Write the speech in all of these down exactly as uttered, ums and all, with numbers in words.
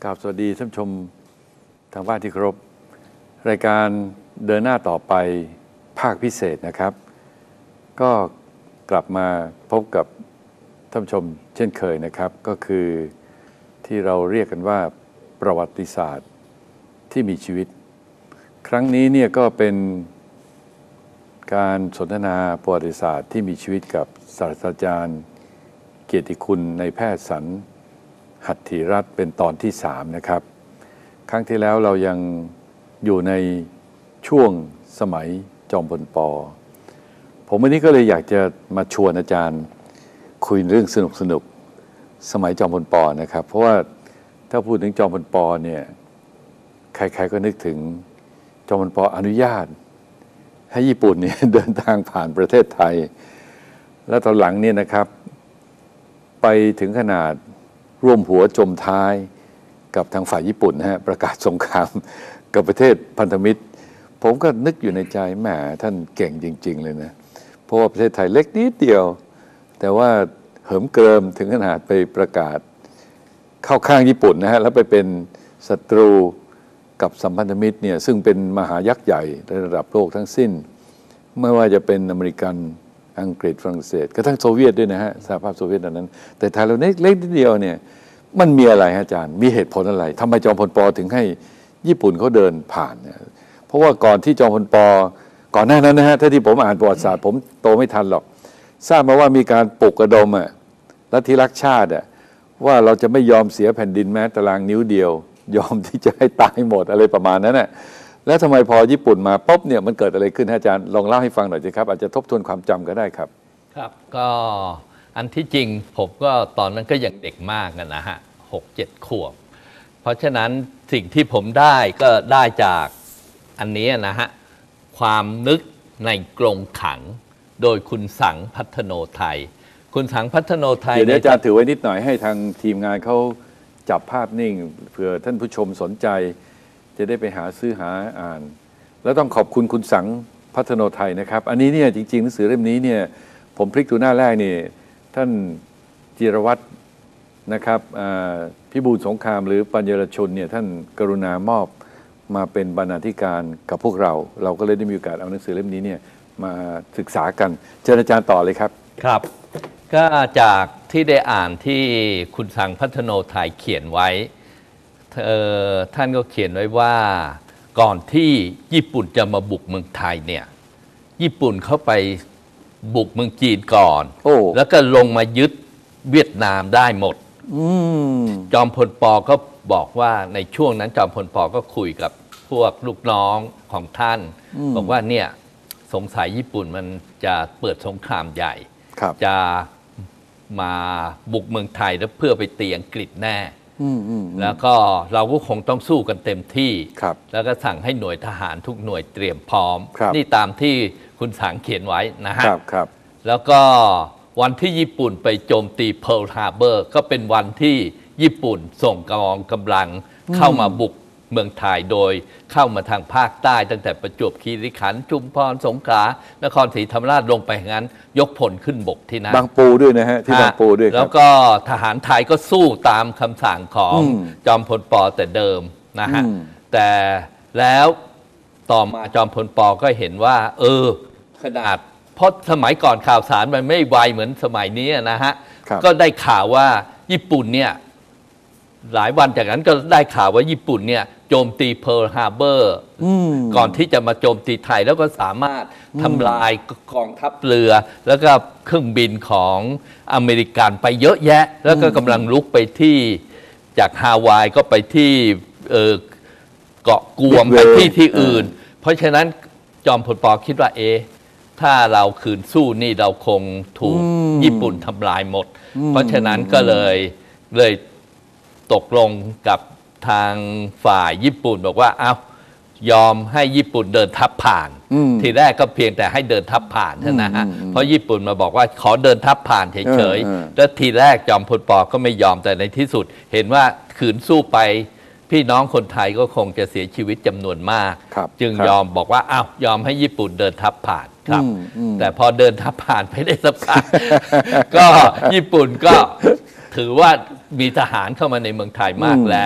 กราบสวัสดีท่านผู้ชมทางบ้านที่เคารพรายการเดินหน้าต่อไปภาคพิเศษนะครับ ก็กลับมาพบกับท่านผู้ชมเช่นเคยนะครับก็คือที่เราเรียกกันว่าประวัติศาสตร์ที่มีชีวิตครั้งนี้เนี่ยก็เป็นการสนทนาประวัติศาสตร์ที่มีชีวิตกับศาสตราจารย์เกียรติคุณในแพทย์สันหัตถีรัตน์เป็นตอนที่สามนะครับครั้งที่แล้วเรายังอยู่ในช่วงสมัยจอมพลป.ผมวันนี้ก็เลยอยากจะมาชวนอาจารย์คุยเรื่องสนุกสนุกสมัยจอมพลป.นะครับเพราะว่าถ้าพูดถึงจอมพลป.เนี่ยใครๆก็นึกถึงจอมพลป.อนุญาตให้ญี่ปุ่นเนี่ยเดินทางผ่านประเทศไทยแล้วตอนหลังเนี่ยนะครับไปถึงขนาดร่วมหัวจมท้ายกับทางฝ่ายญี่ปุ่นนะฮะประกาศสงครามกับประเทศพันธมิตรผมก็นึกอยู่ในใจแหมท่านเก่งจริงๆเลยนะเพราะว่าประเทศไทยเล็กนิดเดียวแต่ว่าเหิมเกริมถึงขนาดไปประกาศเข้าข้างญี่ปุ่นนะฮะแล้วไปเป็นศัตรูกับสัมพันธมิตรเนี่ยซึ่งเป็นมหายักษ์ใหญ่ระดับโลกทั้งสิ้นไม่ว่าจะเป็นอเมริกันอังกฤษฝรั่งเศสกระทั่งโซเวียตด้วยนะฮะสหภาพโซเวียตตอนนั้นแต่ไทยเราเล็กนิดเดียวเนี่ยมันมีอะไรฮะอาจารย์มีเหตุผลอะไรทำไมจอมพลป.ถึงให้ญี่ปุ่นเขาเดินผ่านเนี่ยเพราะว่าก่อนที่จอมพลป.ก่อนหน้านั้นนะฮะถ้าที่ผมอ่านประวัติศาสตร์ผมโตไม่ทันหรอกทราบมาว่ามีการปลุกระดมอ่ะลัทธิรักชาติอ่ะว่าเราจะไม่ยอมเสียแผ่นดินแม้ตารางนิ้วเดียวยอมที่จะให้ตายหมดอะไรประมาณนั้นน่ะแล้วทำไมพอญี่ปุ่นมาปุ๊บเนี่ยมันเกิดอะไรขึ้นอาจารย์ลองเล่าให้ฟังหน่อยสิครับอาจจะทบทวนความจำก็ได้ครับครับก็อันที่จริงผมก็ตอนนั้นก็ยังเด็กมากกันนะฮะหกเจ็ดขวบเพราะฉะนั้นสิ่งที่ผมได้ก็ได้จากอันนี้นะฮะความนึกในกรงขังโดยคุณสังพัฒโนไทยคุณสังพัฒโนไทยเดี๋ยวอาจารย์ถือไว้นิดหน่อยให้ทางทีมงานเขาจับภาพนิ่งเผื่อท่านผู้ชมสนใจจะได้ไปหาซื้อหาอ่านแล้วต้องขอบคุณคุณสังพัฒโนไทยนะครับอันนี้เนี่ยจริงๆหนังสือเล่มนี้เนี่ยผมพลิกดูหน้าแรกนี่ท่านจิรวัตรนะครับพิบูลสงครามหรือปัญญรชนเนี่ยท่านกรุณามอบมาเป็นบรรณาธิการกับพวกเราเราก็เลยได้มีโอกาสเอาหนังสือเล่มนี้เนี่ยมาศึกษากันเชิญอาจารย์ต่อเลยครับครับก็จากที่ได้อ่านที่คุณสังพัฒโนไทยเขียนไว้ท่านก็เขียนไว้ว่าก่อนที่ญี่ปุ่นจะมาบุกเมืองไทยเนี่ยญี่ปุ่นเข้าไปบุกเมืองจีนก่อนแล้วก็ลงมายึดเวียดนามได้หมดจอมพลป.ก็บอกว่าในช่วงนั้นจอมพลป.ก็คุยกับพวกลูกน้องของท่านบอกว่าเนี่ยสงสัยญี่ปุ่นมันจะเปิดสงครามใหญ่จะมาบุกเมืองไทยแล้วเพื่อไปตีอังกฤษแน่แล้วก็เราก็คงต้องสู้กันเต็มที่แล้วก็สั่งให้หน่วยทหารทุกหน่วยเตรียมพร้อมนี่ตามที่คุณสังเขียนไว้นะฮะแล้วก็วันที่ญี่ปุ่นไปโจมตีเพิร์ลฮาร์เบอร์ก็เป็นวันที่ญี่ปุ่นส่งกองกำลังเข้ามาบุกเมืองไทยโดยเข้ามาทางภาคใต้ตั้งแต่ประจวบคีรีขันธ์ชุมพรสงขลานครศรีธรรมราชลงไปงั้นยกพลขึ้นบกที่นั่นบางปูด้วยนะฮะที่บางปูด้วยแล้วก็ทหารไทยก็สู้ตามคำสั่งของจอมพลป.แต่เดิมนะฮะแต่แล้วต่อมาจอมพลป.ก็เห็นว่าเออขนาดเพราะสมัยก่อนข่าวสารมันไม่ไวเหมือนสมัยนี้นะฮะก็ได้ข่าวว่าญี่ปุ่นเนี่ยหลายวันจากนั้นก็ได้ข่าวว่าญี่ปุ่นเนี่ยโจมตีเพิร์ลฮาร์เบอร์ก่อนที่จะมาโจมตีไทยแล้วก็สามารถทำลายกองทัพเรือแล้วก็เครื่องบินของอเมริกันไปเยอะแยะแล้วก็กำลังลุกไปที่จากฮาวายก็ไปที่เกาะกวมไปที่ที่อื่นเพราะฉะนั้นจอมพลป.คิดว่าเอถ้าเราคืนสู้นี่เราคงถูกญี่ปุ่นทำลายหมดเพราะฉะนั้นก็เลยเลยตกลงกับทางฝ่ายญี่ปุ่นบอกว่าเอายอมให้ญี่ปุ่นเดินทัพผ่านทีแรกก็เพียงแต่ให้เดินทัพผ่านเท่านั้นฮะเพราะญี่ปุ่นมาบอกว่าขอเดินทัพผ่านเฉยๆแล้วทีแรกจอมพลป.ก็ไม่ยอมแต่ในที่สุดเห็นว่าขืนสู้ไปพี่น้องคนไทยก็คงจะเสียชีวิตจำนวนมากจึงยอมบอกว่าอ้าวยอมให้ญี่ปุ่นเดินทัพผ่านครับแต่พอเดินทัพผ่านไปได้สักพักก็ญี่ปุ่นก็ถือว่ามีทหารเข้ามาในเมืองไทยมากแล้ว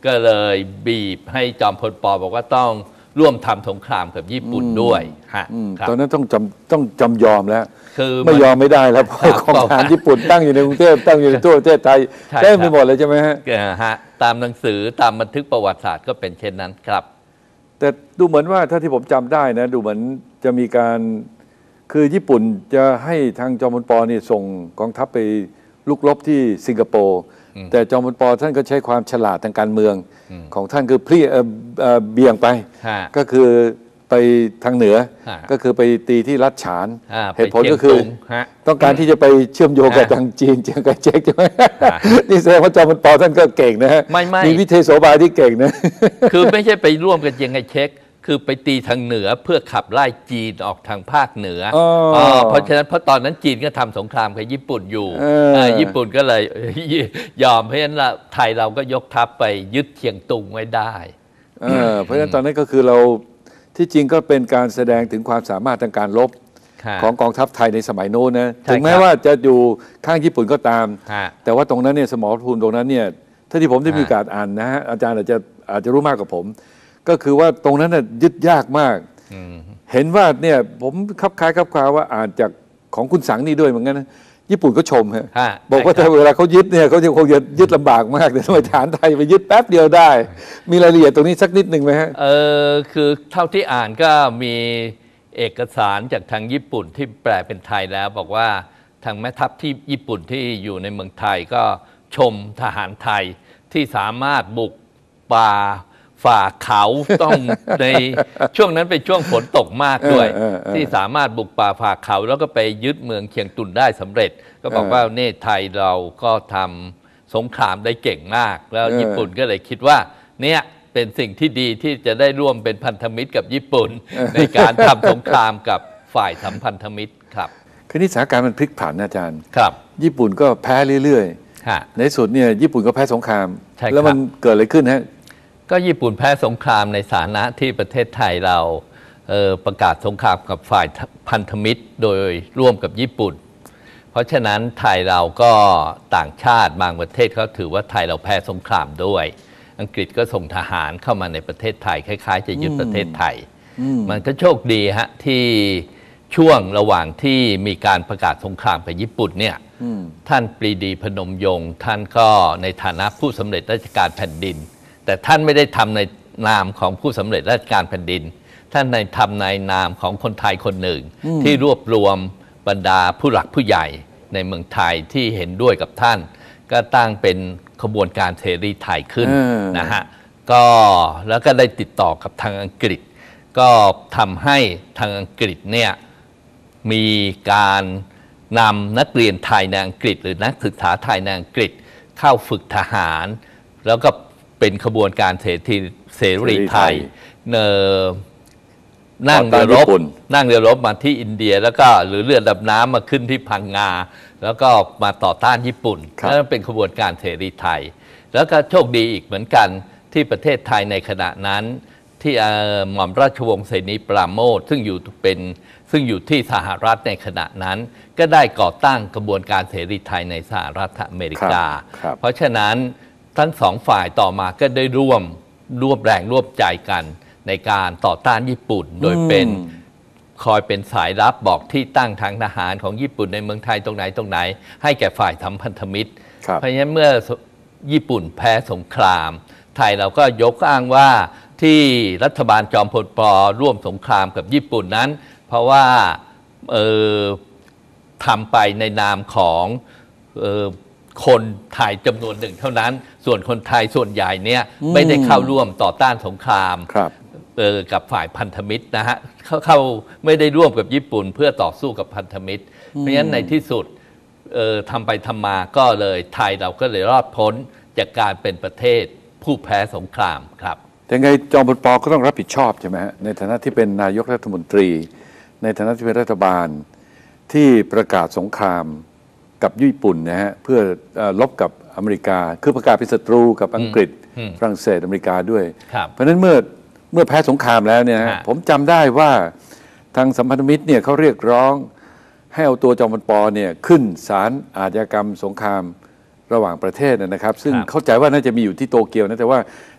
ก็เลยบีบให้จอมพลป.บอกว่าต้องร่วมทำสงครามกับญี่ปุ่นด้วยฮะครับตอนนั้นต้องจำต้องจำยอมแล้วคือไม่ยอมไม่ได้แล้วเพราะกองทหารญี่ปุ่นตั้งอยู่ในกรุงเทพตั้งอยู่ในทั่วประเทศไทยใช่เต็มไปครับหมดเลยใช่ไหมฮะเอ่อฮะตามหนังสือตามบันทึกประวัติศาสตร์ก็เป็นเช่นนั้นครับแต่ดูเหมือนว่าถ้าที่ผมจำได้นะดูเหมือนจะมีการคือญี่ปุ่นจะให้ทางจอมพลปนี่ส่งกองทัพไปลุกรบที่สิงคโปร์แต่จอมพลปท่านก็ใช้ความฉลาดทางการเมืองของท่านคือพลี่เอ่อเอ่อเบี่ยงไปฮะก็คือไปทางเหนือฮะก็คือไปตีที่รัฐฉานอ่าเหตุผลก็คือไปเชียงตุงฮะต้องการที่จะไปเชื่อมโยงกับฮะทางจีนเจียงไคเชกใช่ไหมฮะนี่แสดงว่าจอมพลปท่านก็เก่งนะฮะไม่ไม่มีวิเทโสบายที่เก่งนะคือไม่ใช่ไปร่วมกับเจียงไคเชกคือไปตีทางเหนือเพื่อขับไล่จีนออกทางภาคเหนืออ๋ออ๋อเพราะฉะนั้นเพราะตอนนั้นจีนก็ทำสงครามกับญี่ปุ่นอยู่เออเอ่อญี่ปุ่นก็เลย ยอมเพราะฉะนั้นเราไทยเราก็ยกทัพไปยึดเชียงตุงไว้ได้เออเพราะฉะนั้นตอนนั้นก็คือเราที่จริงก็เป็นการแสดงถึงความสามารถทางการรบค่ะของกองทัพไทยในสมัยโน้นนะใช่ถึงแม้ครับว่าจะอยู่ข้างญี่ปุ่นก็ตามฮะแต่ว่าตรงนั้นเนี่ยสมรภูมิตรงนั้นเนี่ยถ้าที่ผมได้ฮะมีโอกาสอ่านนะฮะอาจารย์อาจจะอาจจะรู้มากกว่าผม ก็คือว่าตรงนั้นน่ะยึดยากมากอืมเห็นว่าเนี่ยผมคับคล้ายคับคาว่าอ่านจากของคุณสังนี่ด้วยเหมือนกันนะญี่ปุ่นก็ชมฮะฮะบอกว่าใช่ถ้าครับเวลาเขายึดเนี่ยเขาจะคงจะยึดลำบากมากแต่ทำไมฐานไทยไปยึดแป๊บเดียวได้ มีรายละเอียดตรงนี้สักนิดหนึ่งไหมฮะเออคือเท่าที่อ่านก็มีเอกสารจากทางญี่ปุ่นที่แปลเป็นไทยแล้ว บอกว่าทางแม่ทัพที่ญี่ปุ่นที่อยู่ในเมืองไทยก็ชมทหารไทยที่สามารถบุกป่าฝ่าเขาต้อง ในช่วงนั้นเป็นช่วงฝนตกมากด้วยเออเออเออที่สามารถบุกป่าฝ่าเขาแล้วก็ไปยึดเมืองเชียงตุนได้สำเร็จ ก็บอกว่าเนี่ยไทยเราก็ทำสงครามได้เก่งมาก แล้วเออญี่ปุ่นก็เลยคิดว่าเนี่ยเป็นสิ่งที่ดีที่จะได้ร่วมเป็นพันธมิตรกับญี่ปุ่น ในการทำสงครามกับฝ่ายสัมพันธมิตรครับคือนี่สถานการณ์มันพลิกผันนะอาจารย์ครับญี่ปุ่นก็แพ้เรื่อยฮะๆ ในสุดเนี่ยญี่ปุ่นก็แพ้สงครามใช่ครับแล้วมันเกิดอะไรขึ้นฮะก็ญี่ปุ่นแพ้สงครามในฐานะที่ประเทศไทยเราเอ่อประกาศสงครามกับฝ่ายพันธมิตรโดยร่วมกับญี่ปุ่น เพราะฉะนั้นไทยเราก็ต่างชาติบางประเทศเขาถือว่าไทยเราแพ้สงครามด้วย อังกฤษก็ส่งทหารเข้ามาในประเทศไทยคล้ายๆ จะยึดประเทศไทย มันก็โชคดีฮะที่ช่วงระหว่างที่มีการประกาศสงครามกับญี่ปุ่นเนี่ยท่านปรีดีพนมยงค์ท่านก็ในฐานะผู้สำเร็จราชการแผ่นดิน แต่ท่านไม่ได้ทำในนามของผู้สำเร็จราชการแผ่นดิน ท่านในทำในนามของคนไทยคนหนึ่ง ที่รวบรวมบรรดาผู้หลักผู้ใหญ่ในเมืองไทยที่เห็นด้วยกับท่าน ก็ตั้งเป็นขบวนการเสรีไทยขึ้นเออนะฮะก็แล้วก็ได้ติดต่อกับทางอังกฤษ ก็ทำให้ทางอังกฤษเนี่ยมีการนำนักเรียนไทยในอังกฤษ หรือนักศึกษาไทยในอังกฤษเข้าฝึกทหาร แล้วก็เป็นขบวนการเสรีเสรีไทยเนอนั่งเรือรบนั่งเรือรบมาที่อินเดียแล้วก็หรือเรือดำน้ำมาขึ้นที่พังงา แล้วก็มาต่อต้านญี่ปุ่นนั่นเป็นขบวนการเสรีไทย แล้วก็โชคดีอีกเหมือนกันที่ประเทศไทยในขณะนั้น ที่เอ่อหม่อมราชวงศ์เสนีปราโมชซึ่งอยู่เป็นซึ่งอยู่ที่สหรัฐในขณะนั้น ก็ได้ก่อตั้งกระบวนการเสรีไทยในสหรัฐอเมริกาครับเพราะฉะนั้นทั้งสองฝ่ายต่อมาก็ได้ร่วมร่วมแรงร่วมใจกันในการต่อต้านญี่ปุ่น โดยเป็นคอยเป็นสายลับบอกที่ตั้งทางทหารของญี่ปุ่นในเมืองไทยตรงไหนตรงไหน ให้แก่ฝ่ายสัมพันธมิตรครับเพราะฉะนั้นเมื่อญี่ปุ่นแพ้สงคราม ไทยเราก็ยกอ้างว่าที่รัฐบาลจอมพลป.ร่วมสงครามกับญี่ปุ่นนั้น เพราะว่าเอ่อทำไปในนามของเอ่อคนไทยจำนวนหนึ่งเท่านั้น ส่วนคนไทยส่วนใหญ่เนี่ยไม่ได้เข้าร่วมต่อต้านสงครามครับเอ่อกับฝ่ายพันธมิตรนะฮะเขาเข้าไม่ได้ร่วมกับญี่ปุ่นเพื่อต่อสู้กับพันธมิตร เพราะฉะนั้นในที่สุดเอ่อทำไปทำมาก็เลยไทยเราก็เลยรอดพ้นจากการเป็นประเทศผู้แพ้สงครามครับแต่ไงจอมพลปก็ต้องรับผิดชอบใช่ไหมฮะในฐานะที่เป็นนายกรัฐมนตรี ในฐานะที่เป็นรัฐบาลที่ประกาศสงครามกับญี่ปุ่นนะฮะเพื่อเอ่อลบกับอเมริกา คือประกาศเป็นศัตรูกับอังกฤษอืมฝรั่งเศสอเมริกาด้วยครับเพราะฉะนั้นเมื่อเมื่อแพ้สงครามแล้วเนี่ยนะฮะฮะผมจำได้ว่าทางสัมพันธมิตรเนี่ยเขาเรียกร้องให้เอาตัวจอมพลปเนี่ยขึ้นศาลอาชญากรรมสงครามระหว่างประเทศนะครับ ซึ่งเข้าใจว่าน่าจะมีอยู่ที่โตเกียวนะแต่ว่า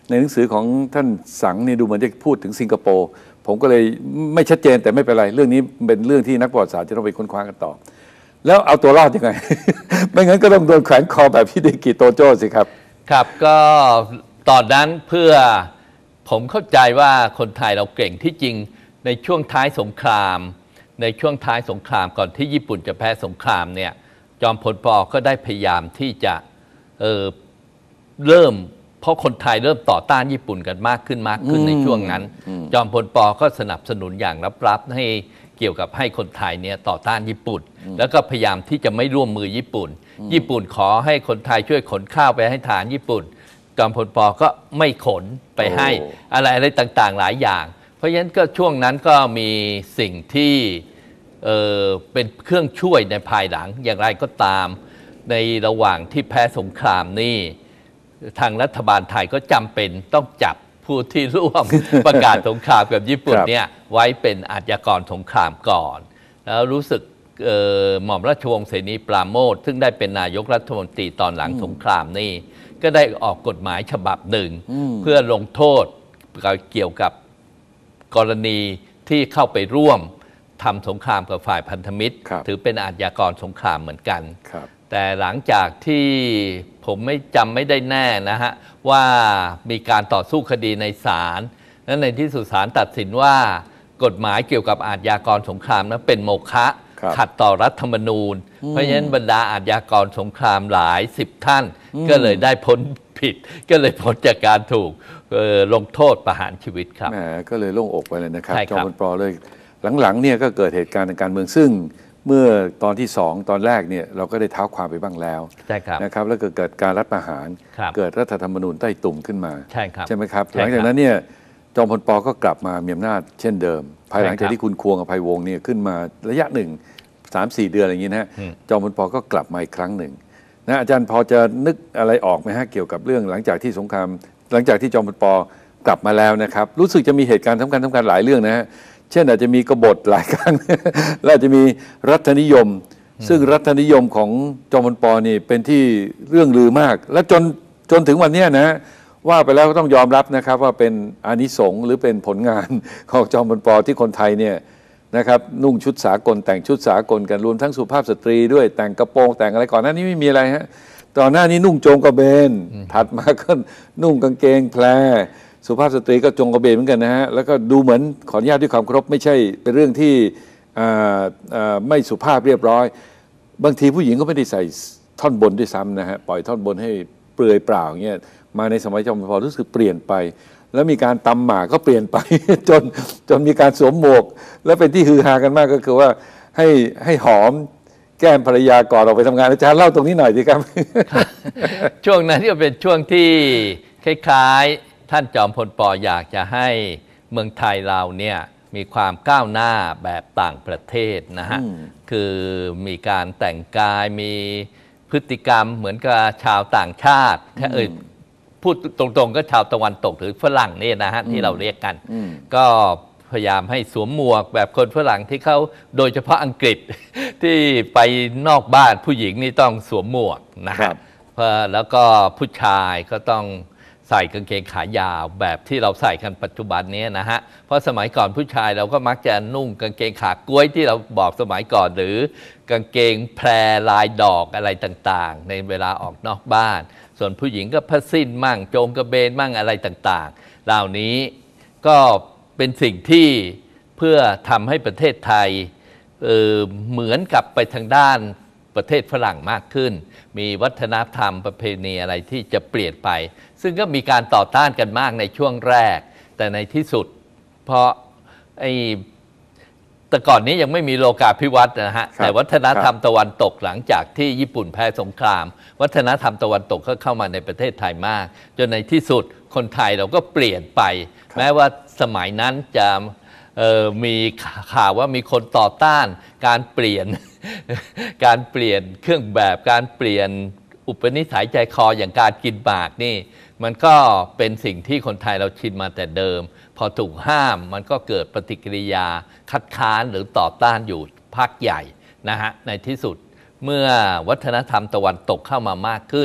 ในหนังสือของท่านสังเนี่ยดูเหมือนจะพูดถึงสิงคโปร์ผมก็เลยไม่ชัดเจนแต่ไม่เป็นไรเรื่องนี้เป็นเรื่องที่นักประวัติศาสตร์จะต้องไปค้นคว้ากันต่อแล้วเอาตัวรอดยังไง ไม่งั้นก็ต้องโดนแขวนคอแบบฮิเดกิโตโจ้สิครับครับก็ตอนนั้นเพื่อผมเข้าใจว่าคนไทยเราเก่งที่จริงในช่วงท้ายสงครามในช่วงท้ายสงครามก่อนที่ญี่ปุ่นจะแพ้สงครามเนี่ยจอมพลป.ก็ได้พยายามที่จะเอ่อเริ่มเพราะคนไทยเริ่มต่อต้านญี่ปุ่นกันมากขึ้นมากขึ้นในช่วงนั้นจอมพลป.ก็สนับสนุนอย่างลับๆให้เกี่ยวกับให้คนไทยเนี่ยต่อต้านญี่ปุ่นแล้วก็พยายามที่จะไม่ร่วมมือญี่ปุ่นญี่ปุ่นขอให้คนไทยช่วยขนข้าวไปให้ฐานญี่ปุ่นจอมพลป.ก็ไม่ขนไปให้อะไรอะไรต่างๆหลายอย่างเพราะฉะนั้นก็ช่วงนั้นก็มีสิ่งที่เอ่อเป็นเครื่องช่วยในภายหลังอย่างไรก็ตามในระหว่างที่แพ้สงครามนี่ทางรัฐบาลไทยก็จำเป็นต้องจับผู้ที่ร่วม ประกาศสงครามกับญี่ปุ่นเนี่ยไว้เป็นอาชญากรสงครามก่อนแล้วรู้สึกหม่อมราชวงศ์เสนีปราโมชซึ่งได้เป็นนายกรัฐมนตรีตอนหลังสงครามนี่ก็ได้ออกกฎหมายฉบับหนึ่งเพื่อลงโทษเกี่ยวกับกรณีที่เข้าไปร่วมทำสงครามกับฝ่ายพันธมิตรถือเป็นอาชญากรสงครามเหมือนกันแต่หลังจากที่ผมไม่จำไม่ได้แน่นะฮะว่ามีการต่อสู้คดีในศาลและในที่สุดศาลตัดสินว่ากฎหมายเกี่ยวกับอาชญากรสงครามนั้นเป็นโมฆะขัดต่อรัฐธรรมนูญเพราะฉะนั้นบรรดาอาชญากรสงครามหลายสิบท่านก็เลยได้พ้นผิดก็เลยพ้นจากการถูกลงโทษประหารชีวิตครับแหมก็เลยโล่งอกไปเลยนะครับจอมพลป.เลยหลังๆเนี่ยก็เกิดเหตุการณ์ทางการเมืองซึ่งเมื่อตอนที่สองตอนแรกเนี่ยเราก็ได้เท้าความไปบ้างแล้วนะครับแล้วก็เกิดการรัฐประหารเกิดรัฐธรรมนูญใต้ตุ่มขึ้นมาใช่ใช่ไหมครับหลังจากนั้นเนี่ยจอมพลป.ก็กลับมามีอำนาจเช่นเดิมภายหลังจากที่คุณควงอภัยวงศ์เนี่ยขึ้นมาระยะหนึ่งสามสี่เดือนอะไรอย่างนี้นะจอมพลป.ก็กลับมาอีกครั้งหนึ่งนะอาจารย์พอจะนึกอะไรออกไหมฮะเกี่ยวกับเรื่องหลังจากที่สงครามหลังจากที่จอมพลป.กลับมาแล้วนะครับรู้สึกจะมีเหตุการณ์สำคัญสำคัญหลายเรื่องนะฮะเช่นอาจจะมีกบฏหลายครั้ง และอาจจะมีรัฐนิยมซึ่งรัฐนิยมของจอมพลป.นี่เป็นที่เรื่องลือมากและจนจนถึงวันนี้นะว่าไปแล้วก็ต้องยอมรับนะครับว่าเป็นอานิสงส์หรือเป็นผลงานของจอมพลป.ที่คนไทยเนี่ยนะครับนุ่งชุดสากลแต่งชุดสากลกันรวมทั้งสุภาพสตรีด้วยแต่งกระโปรงแต่งอะไรก่อนหน้านี้ไม่มีอะไรฮะตอนหน้านี้นุ่งโจงกระเบนถัดมาก็นุ่งกางเกงแพรสุภาพสตรีก็จงกระเบนเหมือนกันนะฮะแล้วก็ดูเหมือนขออนุญาตด้วยความเคารพไม่ใช่เป็นเรื่องที่ไม่สุภาพเรียบร้อยบางทีผู้หญิงก็ไม่ได้ใส่ท่อนบนด้วยซ้ำนะฮะปล่อยท่อนบนให้เปลือยเปล่าเงี้ยมาในสมัยจอมพลป.รู้สึกเปลี่ยนไปแล้วมีการตำหมากก็เปลี่ยนไป จนจนมีการสวมหมวกแล้วเป็นที่ฮือฮากันมากก็คือว่าให้ให้หอมแก้มภรรยาก่อนออกไปทำงานอาจารย์เล่าตรงนี้หน่อยสิครับช่วงนั้นก็เป็นช่วงที่คล้ายๆท่านจอมพลป.อยากจะให้เมืองไทยเราเนี่ยมีความก้าวหน้าแบบต่างประเทศนะฮะคือมีการแต่งกายมีพฤติกรรมเหมือนกับชาวต่างชาติถ้าเอ่ยพูดตรงๆก็ชาวตะวันตกหรือฝรั่งนี่นะฮะที่เราเรียกกันก็พยายามให้สวมหมวกแบบคนฝรั่งที่เขาโดยเฉพาะอังกฤษที่ไปนอกบ้านผู้หญิงนี่ต้องสวมหมวกนะครับแล้วก็ผู้ชายก็ต้องใส่กางเกงขายาวแบบที่เราใส่กันปัจจุบันนี้นะฮะเพราะสมัยก่อนผู้ชายเราก็มักจะนุ่งกางเกงขากล้วยที่เราบอกสมัยก่อนหรือกางเกงแพรลายดอกอะไรต่างๆในเวลาออกนอกบ้านส่วนผู้หญิงก็ผ้าสิ้นมั่งโจงกระเบนมั่งอะไรต่างๆเหล่านี้ก็เป็นสิ่งที่เพื่อทำให้ประเทศไทย เอ่อ เหมือนกับไปทางด้านประเทศฝรั่งมากขึ้นมีวัฒนธรรมประเพณีอะไรที่จะเปลี่ยนไปซึ่งก็มีการต่อต้านกันมากในช่วงแรกแต่ในที่สุดเพราะไอ้แต่ก่อนนี้ยังไม่มีโลกาภิวัตน์นะฮะแต่วัฒนธรรมตะวันตกหลังจากที่ญี่ปุ่นแพ้สงครามวัฒนธรรมตะวันตกก็เข้ามาในประเทศไทยมากจนในที่สุดคนไทยเราก็เปลี่ยนไปแม้ว่าสมัยนั้นจะมีข่าวว่ามีคนต่อต้านการเปลี่ยนการเปลี่ยนเครื่องแบบการเปลี่ยนอุปนิสัยใจคออย่างการกินหมากนี่มันก็เป็นสิ่งที่คนไทยเราชินมาแต่เดิมพอถูกห้ามมันก็เกิดปฏิกิริยาคัดค้านหรือต่อต้านอยู่พักใหญ่นะฮะในที่สุดเมื่อวัฒนธรรมตะวันตกเข้ามามากขึ้น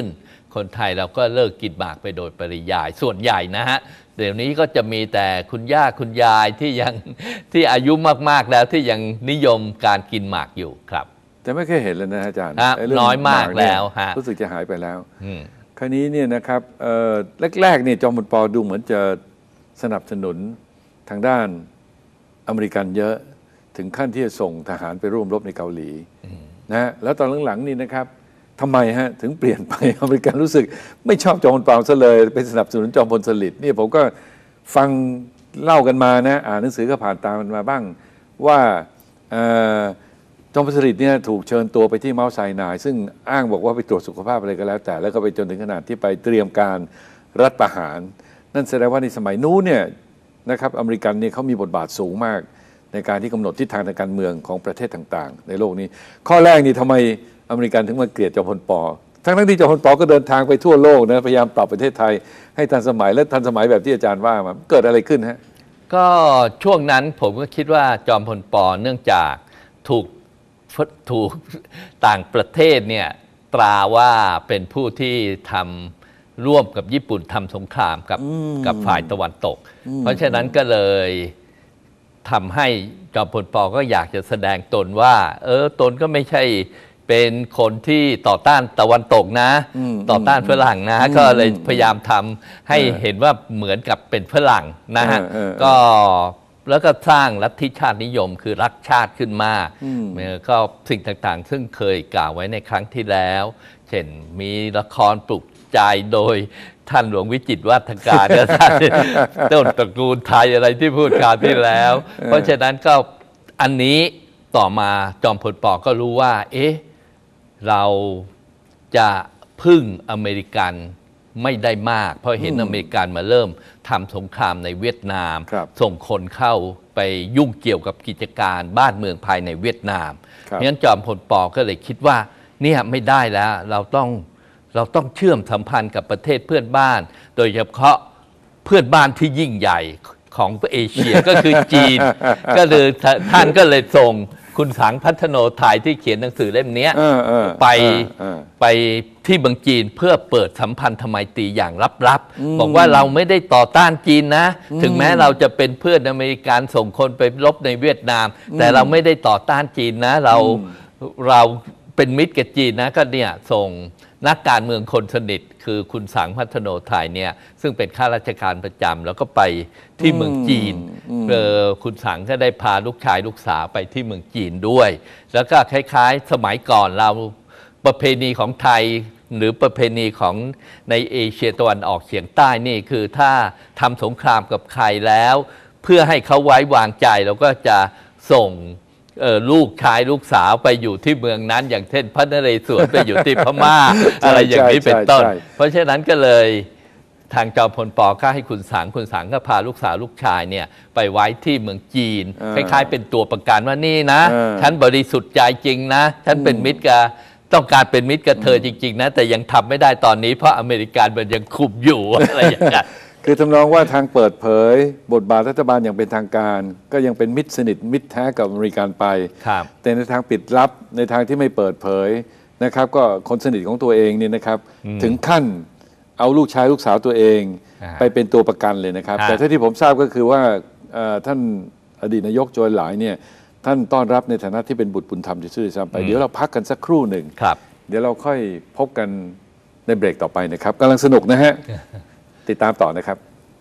คนไทยเราก็เลิกกินหมากไปโดยปริยายส่วนใหญ่นะฮะเดี๋ยวนี้ก็จะมีแต่คุณย่าคุณยายที่ยังที่อายุมากๆแล้วที่ยังนิยมการกินหมากอยู่ครับแต่ไม่เคยเห็นเลยนะอาจารย์น้อยมากแล้วฮะรู้สึกจะหายไปแล้วคราวนี้เนี่ยนะครับแรกๆเนี่ยจอมพลป.ดูเหมือนจะสนับสนุนทางด้านอเมริกันเยอะถึงขั้นที่จะส่งทหารไปร่วมรบในเกาหลีนะแล้วตอนหลังๆนี่นะครับทำไมฮะถึงเปลี่ยนไปอเมริกันรู้สึกไม่ชอบจอมพลป.ซะเลยไปสนับสนุนจอมพลสฤษดิ์นี่ผมก็ฟังเล่ากันมานะอ่านหนังสือก็ผ่านตามมันมาบ้างว่าจอมพลสฤษดิ์เนี่ยถูกเชิญตัวไปที่เมาส์ไซนายซึ่งอ้างบอกว่าไปตรวจสุขภาพอะไรก็แล้วแต่แล้วก็ไปจนถึงขนาดที่ไปเตรียมการรัฐประหารนั่นแสดงว่าในสมัยนู้นเนี่ยนะครับอเมริกันเนี่ยเขามีบทบาทสูงมากในการที่กำหนดทิศทางทางการเมืองของประเทศต่างๆในโลกนี้ข้อแรกนี่ทำไมอเมริกันถึงมาเกลียดจอมพลป.ทั้งทั้งที่จอมพลป.ก็เดินทางไปทั่วโลกนะพยายามปรับประเทศไทยให้ทันสมัยและทันสมัยแบบที่อาจารย์ว่ามาเกิดอะไรขึ้นฮะก็ช่วงนั้นผมก็คิดว่าจอมพลป.เนื่องจากถูกถูกต่างประเทศเนี่ยตราว่าเป็นผู้ที่ทำร่วมกับญี่ปุ่นทำสงครามกับกับฝ่ายตะวันตกเพราะฉะนั้นก็เลยทำให้จอมพลป.ก็อยากจะแสดงตนว่าเออตนก็ไม่ใช่เป็นคนที่ต่อต้านตะวันตกนะต่อต้านฝรั่งนะก็เลยพยายามทำให้เห็นว่าเหมือนกับเป็นฝรั่งนะฮะก็แล้วก็สร้างลัทธิชาตินิยมคือรักชาติขึ้นมาก็สิ่งต่างๆซึ่งเคยกล่าวไว้ในครั้งที่แล้วเช่นมีละครปลุกใจโดยท่านหลวงวิจิตรวัฒการท่านต้นตระกูลไทยอะไรที่พูดคราวที่แล้ว เพราะฉะนั้นก็อันนี้ต่อมาจอมพลป.ก็รู้ว่าเอ๊ะเราจะพึ่งอเมริกันไม่ได้มากเพราะเห็นอเมริกันมาเริ่มทำสงครามในเวียดนามส่งคนเข้าไปยุ่งเกี่ยวกับกิจการบ้านเมืองภายในเวียดนามเพราะฉะนั้นจอมพลป.ก็เลยคิดว่าเนี่ยไม่ได้แล้วเราต้องเราต้องเชื่อมสัมพันธ์กับประเทศเพื่อนบ้านโดยเฉพาะเพื่อนบ้านที่ยิ่งใหญ่ของเอเชียก็คือจีนก็เลยท่านก็เลยส่งคุณสังพัฒโนไทยที่เขียนหนังสือเล่มนี้ไปไปที่เมืองจีนเพื่อเปิดสัมพันธไมตรีอย่างลับๆบอกว่าเราไม่ได้ต่อต้านจีนนะถึงแม้เราจะเป็นเพื่อนอเมริกันส่งคนไปรบในเวียดนามแต่เราไม่ได้ต่อต้านจีนนะเราเราเป็นมิตรกับจีนนะก็เนี่ยส่งนักการเมืองคนสนิทคือคุณสังพัฒโนไทยเนี่ยซึ่งเป็นข้าราชการประจำแล้วก็ไปที่เมืองจีนเออคุณสังก็ได้พาลูกชายลูกสาวไปที่เมืองจีนด้วยแล้วก็คล้ายๆสมัยก่อนเราประเพณีของไทยหรือประเพณีของในเอเชียตะวันออกเฉียงใต้นี่คือถ้าทำสงครามกับใครแล้วเพื่อให้เขาไว้วางใจเราก็จะส่งลูกชายลูกสาวไปอยู่ที่เมืองนั้นอย่างเช่นพระนเรศวรไปอยู่ที่พม่า อะไรอย่างนี้เป็นต้นเพราะฉะนั้นก็เลยทางจอมพลป.ก็ให้คุณสังคุณสังก็พาลูกสาวลูกชายเนี่ยไปไว้ที่เมืองจีนคล้ายๆเป็นตัวประกันว่านี่นะฉันบริสุทธิ์ใจจริงนะฉันเป็นมิตรกับต้องการเป็นมิตรกับเธอจริงๆนะแต่ยังทำไม่ได้ตอนนี้เพราะอเมริกันมันยังคุมอยู่อะไรอย่างเงี้ยคือทำนองว่าทางเปิดเผยบทบาทรัฐบาลอย่างเป็นทางการก็ยังเป็นมิตรสนิทมิตรแท้กับอเมริกันไปแต่ในทางปิดลับในทางที่ไม่เปิดเผยนะครับก็คนสนิทของตัวเองนี่นะครับถึงขั้นเอาลูกชายลูกสาวตัวเองไปเป็นตัวประกันเลยนะครับแต่ที่ผมทราบก็คือว่าท่านอดีตนายกโจยหลายเนี่ยท่านต้อนรับในฐานะที่เป็นบุตรบุญธรรมที่ซื่อสัตย์ไปเดี๋ยวเราพักกันสักครู่หนึ่งเดี๋ยวเราค่อยพบกันในเบรกต่อไปนะครับกำลังสนุกนะฮะติดตามต่อนะครับ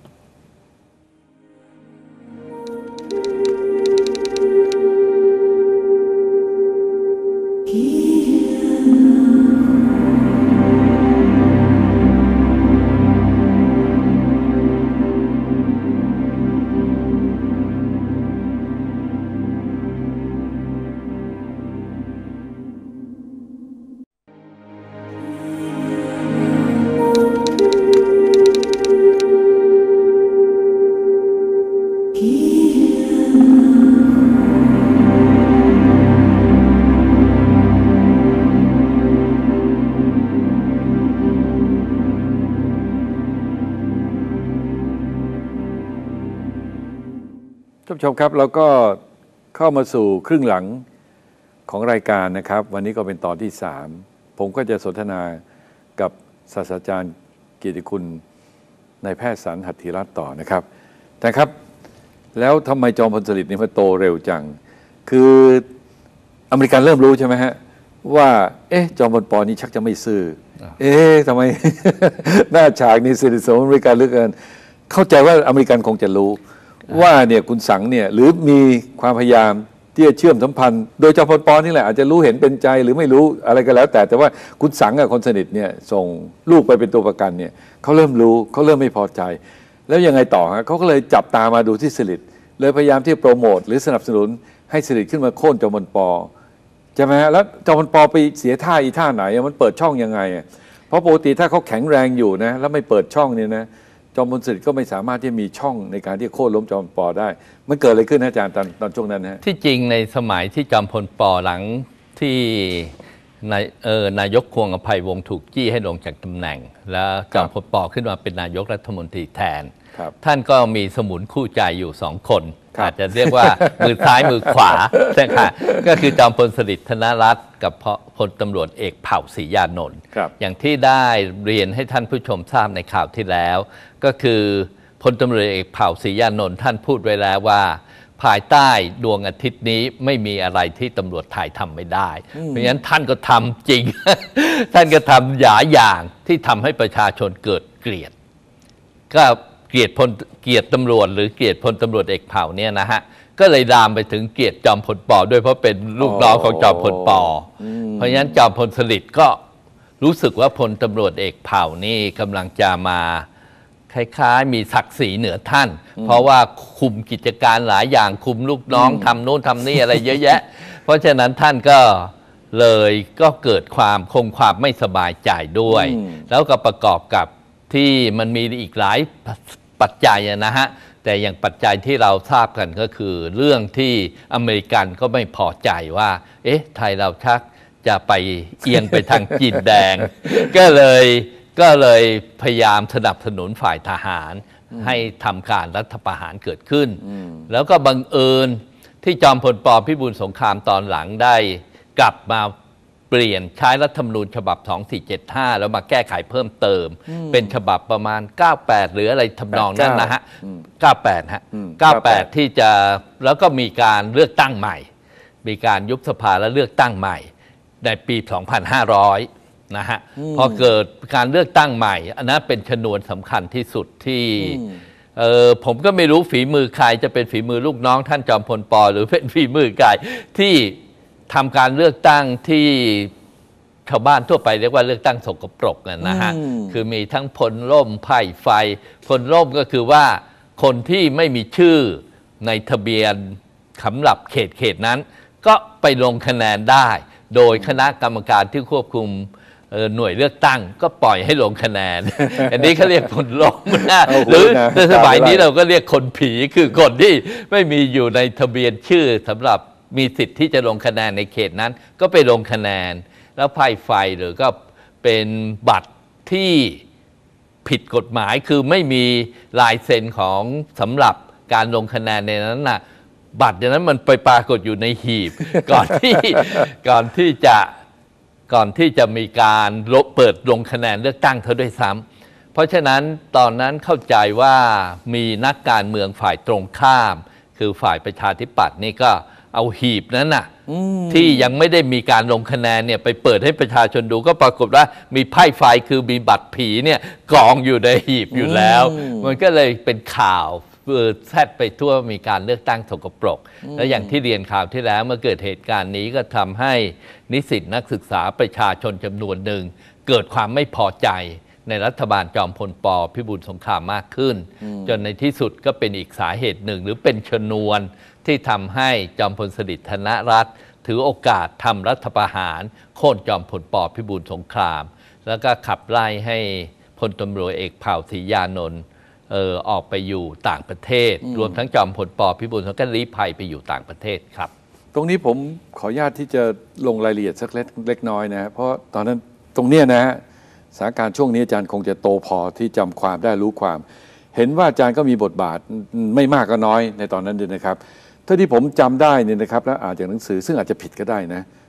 ท่านผู้ชมครับเราก็เข้ามาสู่ครึ่งหลังของรายการนะครับวันนี้ก็เป็นตอนที่สามผมก็จะสนทนากับศาสตราจารย์เกียรติคุณนายแพทย์สันหัตถิรัตน์ต่อนะครับแต่ครับแล้วทำไมจอมพลสฤษดิ์นี่มันโตเร็วจังคืออเมริกันเริ่มรู้ใช่ไหมฮะว่าเอ๊ะจอมพลปอนี่ชักจะไม่ซื่อเอ๊ะทำไม หน้าฉากนี้สนิทสนมอเมริกันเหลือเกินเข้าใจว่าอเมริกันคงจะรู้ว่าเนี่ยคุณสังเนี่ยหรือมีความพยายามที่จะเชื่อมสัมพันธ์โดยจอมพลปอนี่แหละอาจจะรู้เห็นเป็นใจหรือไม่รู้อะไรก็แล้ว แต่แต่ว่าคุณสังกับคนสนิทเนี่ยส่งลูกไปเป็นตัวประกันเนี่ยเขาเริ่มรู้เขาเริ่มไม่พอใจแล้วยังไงต่อฮะเขาก็เลยจับตามาดูที่สฤษดิ์เลยพยายามที่จะโปรโมทหรือสนับสนุนให้สฤษดิ์ขึ้นมาโค่นจอมพลปอใช่ไหมฮะแล้วจอมพลปอไปเสียท่าอีท่าไหนมันเปิดช่องยังไงเพราะปกติถ้าเขาแข็งแรงอยู่นะแล้วไม่เปิดช่องเนี่ยนะจอมพลสฤษดิ์ก็ไม่สามารถที่จะมีช่องในการที่โค่นล้มจอมพลปอได้มันเกิดอะไรขึ้นอาจารย์ตอนตอนช่วงนั้นฮะที่จริงในสมัยที่จอมพลปอหลังที่นายเออนายกควงอภัยวงศ์ถูกจี้ให้ลงจากตำแหน่งแล้วจอมพลปอขึ้นมาเป็นนายกรัฐมนตรีแทนท่านก็มีสมุนคู่ใจอยู่สองคนอาจจะเรียกว่ามือซ้ายมือขวาใช่ค่ะก็คือจอมพลสฤษดิ์ธนรัตน์กับพลตำรวจเอกเผ่าศรียานนท์อย่างที่ได้เรียนให้ท่านผู้ชมทราบในข่าวที่แล้วก็คือพลตำรวจเอกเผ่าศรียานนท์ท่านพูดไว้แล้วว่าภายใต้ดวงอาทิตย์นี้ไม่มีอะไรที่ตำรวจไทยทำไม่ได้เพราะฉะนั้นท่านก็ทำจริง ท่านก็ทำหลายอย่างที่ทำให้ประชาชนเกิดเกลียดก็เกลียดพลเกลียดตำรวจหรือเกลียดพลตำรวจเอกเผ่าเนี่ยนะฮะก็เลยลามไปถึงเกลียดจอมพลปอด้วยเพราะเป็นลูกน้องของจอมพลปอเพราะฉะนั้นจอมพลสฤษดิ์ก็รู้สึกว่าพลตำรวจเอกเผ่านี่กำลังจะมาคล้ายๆมีศักดิ์ศรีเหนือท่านเพราะว่าคุมกิจการหลายอย่างคุมลูกน้องทำโน่นทำนี่อะไรเยอะแยะเพราะฉะนั้นท่านก็เลยก็เกิดความคงความไม่สบายใจด้วยแล้วก็ประกอบกับที่มันมีอีกหลายปัจจัยนะฮะแต่อย่างปัจจัยที่เราทราบกันก็คือเรื่องที่อเมริกันก็ไม่พอใจว่าเอ๊ะไทยเราชักจะไปเอียงไปทางจีนแดง ก็เลยก็เลยพยายามสนับสนุนฝ่ายทหารให้ทำการรัฐประหารเกิดขึ้นแล้วก็บังเอิญที่จอมพลป.พิบูลสงครามตอนหลังได้กลับมาเปลี่ยนใช้รัฐธรรมนูญฉบับสองสี่เจ็ดห้าแล้วมาแก้ไขเพิ่มเติมเป็นฉบับประมาณเก้าแปดหรืออะไรทำนองนั้นนะฮะเก้าแปดฮะเก้าแปดที่จะแล้วก็มีการเลือกตั้งใหม่มีการยุบสภาและเลือกตั้งใหม่ในปีสองพันห้าร้อยนะฮะพอเกิดการเลือกตั้งใหม่อันนั้นเป็นชนวนสำคัญที่สุดที่เออผมก็ไม่รู้ฝีมือใครจะเป็นฝีมือลูกน้องท่านจอมพลป.หรือเป็นฝีมือใครที่ทำการเลือกตั้งที่ชาวบ้านทั่วไปเรียกว่าเลือกตั้งสกปรกนะฮะคือมีทั้งพลร่มไพ่ไฟพลร่มก็คือว่าคนที่ไม่มีชื่อในทะเบียนสำหรับเขตเขตนั้นก็ไปลงคะแนนได้โดยคณะกรรมการที่ควบคุมหน่วยเลือกตั้งก็ปล่อยให้ลงคะแนน อันนี้เขาเรียกคนร่มนะหรือในสมัยนี้เราก็เรียกคนผีคือคนที่ไม่มีอยู่ในทะเบียนชื่อสำหรับมีสิทธิ์ที่จะลงคะแนนในเขตนั้นก็ไปลงคะแนนแล้วไพ่ไฟหรือก็เป็นบัตรที่ผิดกฎหมายคือไม่มีลายเซ็นของสำหรับการลงคะแนนในนั้นน่ะบัตรอย่างนั้นมันไปปรากฏอยู่ในหีบ ก่อนที่ก่อนที่จะก่อนที่จะมีการเปิดลงคะแนนเลือกตั้งเท่าด้วยซ้ำเพราะฉะนั้นตอนนั้นเข้าใจว่ามีนักการเมืองฝ่ายตรงข้ามคือฝ่ายประชาธิปัตย์นี่ก็เอาหีบนั้นน่ะที่ยังไม่ได้มีการลงคะแนนเนี่ยไปเปิดให้ประชาชนดูก็ปรากฏว่ามีไพ่ไฟคือมีบัตรผีเนี่ยกองอยู่ในหีบอยู่แล้วมันก็เลยเป็นข่าวแซดไปทั่วมีการเลือกตั้งสกปรกแล้วอย่างที่เรียนข่าวที่แล้วเมื่อเกิดเหตุการณ์นี้ก็ทำให้นิสิตนักศึกษาประชาชนจำนวนหนึ่งเกิดความไม่พอใจในรัฐบาลจอมพลป.พิบูลสงครามมากขึ้นจนในที่สุดก็เป็นอีกสาเหตุหนึ่งหรือเป็นชนวนที่ทำให้จอมพลสฤษดิ์ธนรัตน์ถือโอกาสทำรัฐประหารโค่นจอมพลป.พิบูลสงครามแล้วก็ขับไล่ให้พลตำรวจเอกเผ่าศรียานนท์เออออกไปอยู่ต่างประเทศรวมทั้งจอมพลป.พิบูลสงครามก็ลี้ภัยไปอยู่ต่างประเทศครับตรงนี้ผมขออนุญาตที่จะลงรายละเอียดสักเล็กเล็กน้อยนะเพราะตอนนั้นตรงเนี้ยนะฮะสถานการณ์ช่วงนี้อาจารย์คงจะโตพอที่จำความได้รู้ความเห็นว่าอาจารย์ก็มีบทบาทไม่มากก็น้อยในตอนนั้นด้วยนะครับเท่าที่ผมจำได้เนี่ยนะครับแล้วอ่านจากหนังสือซึ่งอาจจะผิดก็ได้นะ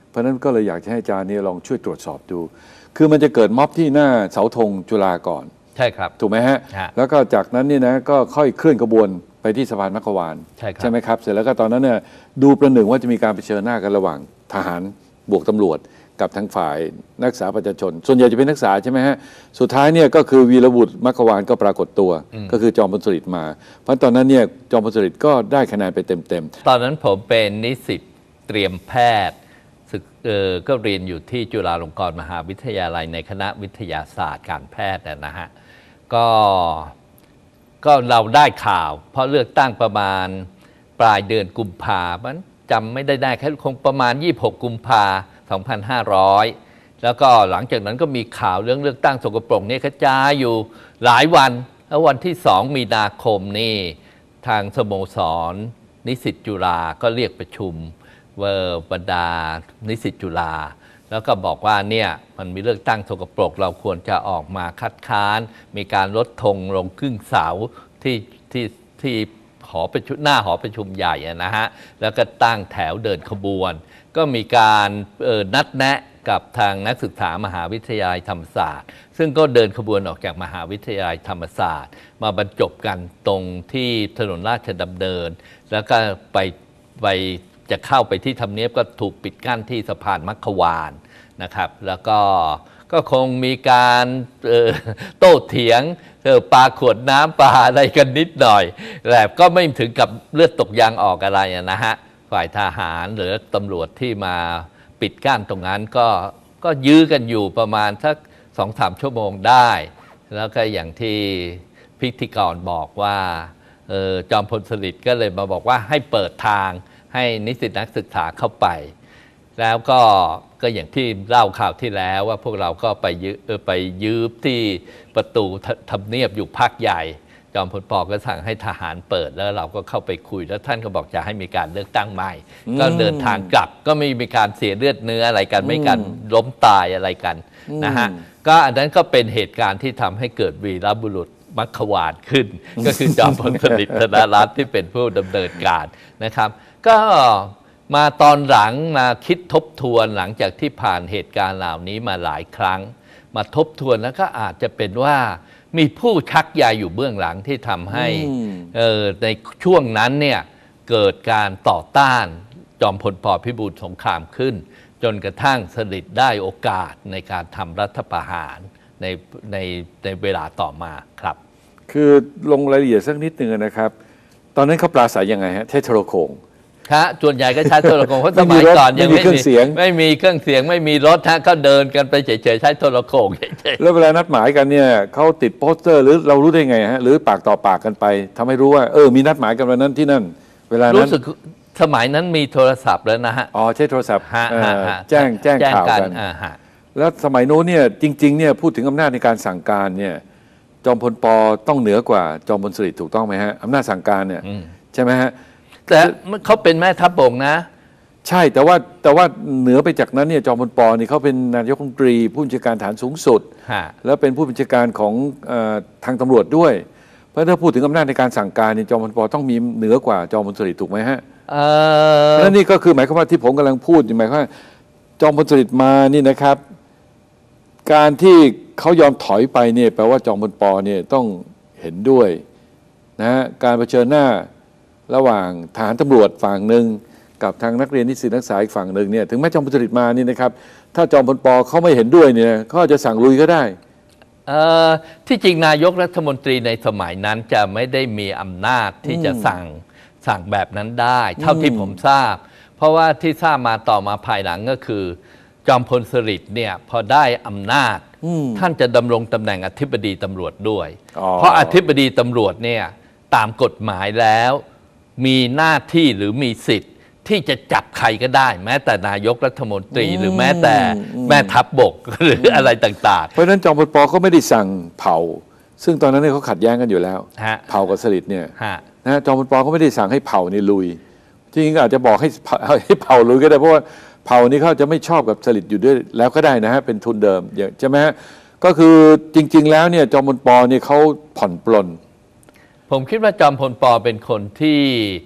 เพราะฉะนั้นก็เลยอยากจะให้อาจารย์เนี่ยลองช่วยตรวจสอบดู คือมันจะเกิดม็อบที่หน้าเสาธงจุฬาก่อนใช่ครับถูกไหมฮะฮะแล้วก็จากนั้นเนี่ยนะก็ค่อยเคลื่อนกระบวนไปที่สะพานมัคควานใช่ครับใช่ไหมครับเสร็จแล้วก็ตอนนั้นเนี่ยดูประหนึ่งว่าจะมีการเผชิญหน้ากันระหว่างทหารบวกตำรวจกับทางฝ่ายนักศึกษาประชาชนส่วนใหญ่จะเป็นนักศึกษาใช่ไหมฮะสุดท้ายเนี่ยก็คือวีรบุตรมัคควานก็ปรากฏตัวก็คือจอมพลสฤษดิ์มาเพราะตอนนั้นเนี่ยจอมพลสฤษดิ์ก็ได้คะแนนไปเต็มๆตอนนั้นผมเป็นนิสิตเตรียมแพทย์ศึกเออก็เรียนอยู่ที่จุฬาลงกรณ์มหาวิทยาลัยในคณะวิทยาศาสตร์การแพทย์นะฮะก็ก็เราได้ข่าวเพราะเลือกตั้งประมาณปลายเดือนกุมภาพันธ์จำไม่ได้ได้แค่คงประมาณยี่สิบหกกุมภาสองพันห้าร้อยแล้วก็หลังจากนั้นก็มีข่าวเรื่องเลือกตั้งสกปรกนี่กระจายอยู่หลายวันแล้ววันที่สองมีนาคมนี่ทางสโมสรนิสิตจุฬาก็เรียกประชุมเวอร์บรรดานิสิตจุฬาแล้วก็บอกว่าเนี่ยมันมีเลือกตั้งสกปรกเราควรจะออกมาคัดค้านมีการลดธงลงครึ่งเสาที่ที่ที่หอประชุมหน้าหอประชุมใหญ่นะฮะแล้วก็ตั้งแถวเดินขบวนก็มีการนัดแนะกับทางนักศึกษามหาวิทยาลัยธรรมศาสตร์ซึ่งก็เดินขบวนออกจากมหาวิทยาลัยธรรมศาสตร์มาบรรจบกันตรงที่ถนนราชดำเนินแล้วก็ไปไปจะเข้าไปที่ทำเนียบก็ถูกปิดกั้นที่สะพานมัคควานนะครับแล้วก็ก็คงมีการโต้เถียงปาขวดน้ำปาอะไรกันนิดหน่อยแต่ก็ไม่ถึงกับเลือดตกยางออกอะไรนะฮะฝ่ายทหารหรือตำรวจที่มาปิดกั้นตรงนั้นก็ก็ยื้อกันอยู่ประมาณสักสองสามชั่วโมงได้แล้วก็อย่างที่พิธีกรบอกว่าออจอมพลสฤษดิ์ก็เลยมาบอกว่าให้เปิดทางให้นิสิตนักศึกษาเข้าไปแล้วก็ก็อย่างที่เล่าข่าวที่แล้วว่าพวกเราก็ไปยื้อไปยื้อที่ประตูทำเนียบอยู่พักใหญ่จอมพลป.ก็สั่งให้ทหารเปิดแล้วเราก็เข้าไปคุยแล้วท่านก็บอกจะให้มีการเลือกตั้งใหม่ก็เดินทางกลับก็ไม่มีการเสียเลือดเนื้ออะไรกันไม่การล้มตายอะไรกันนะฮะก็อันนั้นก็เป็นเหตุการณ์ที่ทำให้เกิดวีรบุรุษมัคควานขึ้นก็คือจอมพลสฤษดิ์ธนรัตน์ที่เป็นผู้ดำเนินการนะครับก็มาตอนหลังมาคิดทบทวนหลังจากที่ผ่านเหตุการณ์เหล่านี้มาหลายครั้งมาทบทวนแล้วก็อาจจะเป็นว่ามีผู้ชักใยอยู่เบื้องหลังที่ทำให้ในช่วงนั้นเนี่ยเกิดการต่อต้านจอมพลป.พิบูลสงครามขึ้นจนกระทั่งสฤษดิ์ได้โอกาสในการทำรัฐประหารในในในเวลาต่อมาครับคือลงรายละเอียดสักนิดนึงนะครับตอนนั้นเขาปราศัยยังไงฮะใช้โทรโขงครับส่วนใหญ่ก็ใช้โทรโขงเพราะสมัยก่อนยังไม่มีเครื่องเสียงไม่มีเครื่องเสียงไม่มีรถฮะก็เดินกันไปเฉยๆใช้โทรโขงเฉยๆแล้วเวลานัดหมายกันเนี่ยเขาติดโปสเตอร์หรือเรารู้ได้ไงฮะหรือปากต่อปากกันไปทำให้รู้ว่าเออมีนัดหมายกันวันนั้นที่นั่นเวลานั้นรู้สึกสมัยนั้นมีโทรศัพท์แล้วนะฮะอ๋อใช้โทรศัพท์แจ้งแจ้งข่าวกันแล้วสมัยโน้นเนี่ยจริงๆเนี่ยพูดถึงอำนาจในการสั่งการเนี่ยจอมพลป.ต้องเหนือกว่าจอมพลสฤษดิ์ถูกต้องไหมฮะอำนาจสั่งการเนี่ยใช่ไหมฮะแต่เขาเป็นแม่ทัพบกนะใช่แต่ว่าแต่ว่าเหนือไปจากนั้นเนี่ยจอมพลป.นี่เขาเป็นนายกรัฐมนตรีผู้บัญชาการฐานสูงสุดแล้วเป็นผู้บัญชาการของทางตำรวจด้วยเพราะถ้าพูดถึงอำนาจในการสั่งการนี่จอมพลป.ต้องมีเหนือกว่าจอมพลสฤษดิ์ถูกไหมฮะนั่นนี่ก็คือหมายความว่าที่ผมกำลังพูดหมายความว่าจอมพลสฤษดิ์มานี่นะครับการที่เขายอมถอยไปเนี่ยแปลว่าจอมพลป.เนี่ยต้องเห็นด้วยนะการเผชิญหน้าระหว่างทหารตำรวจฝั่งหนึ่งกับทางนักเรียนนิสิตนักศึกษาอีกฝั่งหนึ่งเนี่ยถึงแม้จอมพลสฤษดิ์มานี่นะครับถ้าจอมพลป.เขาไม่เห็นด้วยเนี่ยเขาจะสั่งลุยก็ได้ที่จริงนายกรัฐมนตรีในสมัยนั้นจะไม่ได้มีอำนาจที่จะสั่งสั่งแบบนั้นได้เท่าที่ผมทราบเพราะว่าที่ทราบมาต่อมาภายหลังก็คือจอมพลสฤษดิ์เนี่ยพอได้อำนาจท่านจะดำรงตำแหน่งอธิบดีตำรวจด้วยเพราะอธิบดีตำรวจเนี่ยตามกฎหมายแล้วมีหน้าที่หรือมีสิทธิ์ที่จะจับใครก็ได้แม้แต่นายกรัฐมนตรีหรือแม้แต่แม่ทัพบกหรืออะไรต่างๆเพราะฉะนั้นจอมพลป.เขาไม่ได้สั่งเผาซึ่งตอนนั้นเขาขัดแย้งกันอยู่แล้วเผากับสฤษดิ์เนี่ยนะจอมพลป.เขาไม่ได้สั่งให้เผานี่ลุยจริงๆก็อาจจะบอกให้ให้เผาลุยก็ได้เพราะว่าเผานี่เขาจะไม่ชอบกับสฤษดิ์อยู่ด้วยแล้วก็ได้นะฮะเป็นทุนเดิมใช่ไหมฮะก็คือจริงๆแล้วเนี่ยจอมพลป.เนี่ยเขาผ่อนปลนผมคิดว่าจอมพลป.เป็นคนที่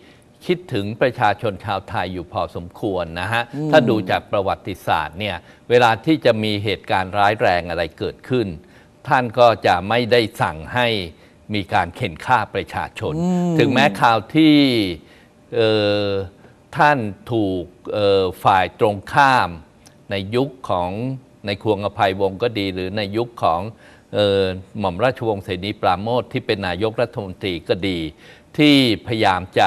คิดถึงประชาชนชาวไทยอยู่พอสมควรนะฮะถ้าดูจากประวัติศาสตร์เนี่ยเวลาที่จะมีเหตุการณ์ร้ายแรงอะไรเกิดขึ้น ท่านก็จะไม่ได้สั่งให้มีการเข็นฆ่าประชาชน ถึงแม้ข่าวที่ท่านถูกฝ่ายตรงข้ามในยุคของในควงอภัยวงศ์ก็ดีหรือในยุคของหม่อมราชวงศ์เสนีปราโมชที่เป็นนายกรัฐมนตรีก็ดีที่พยายามจะ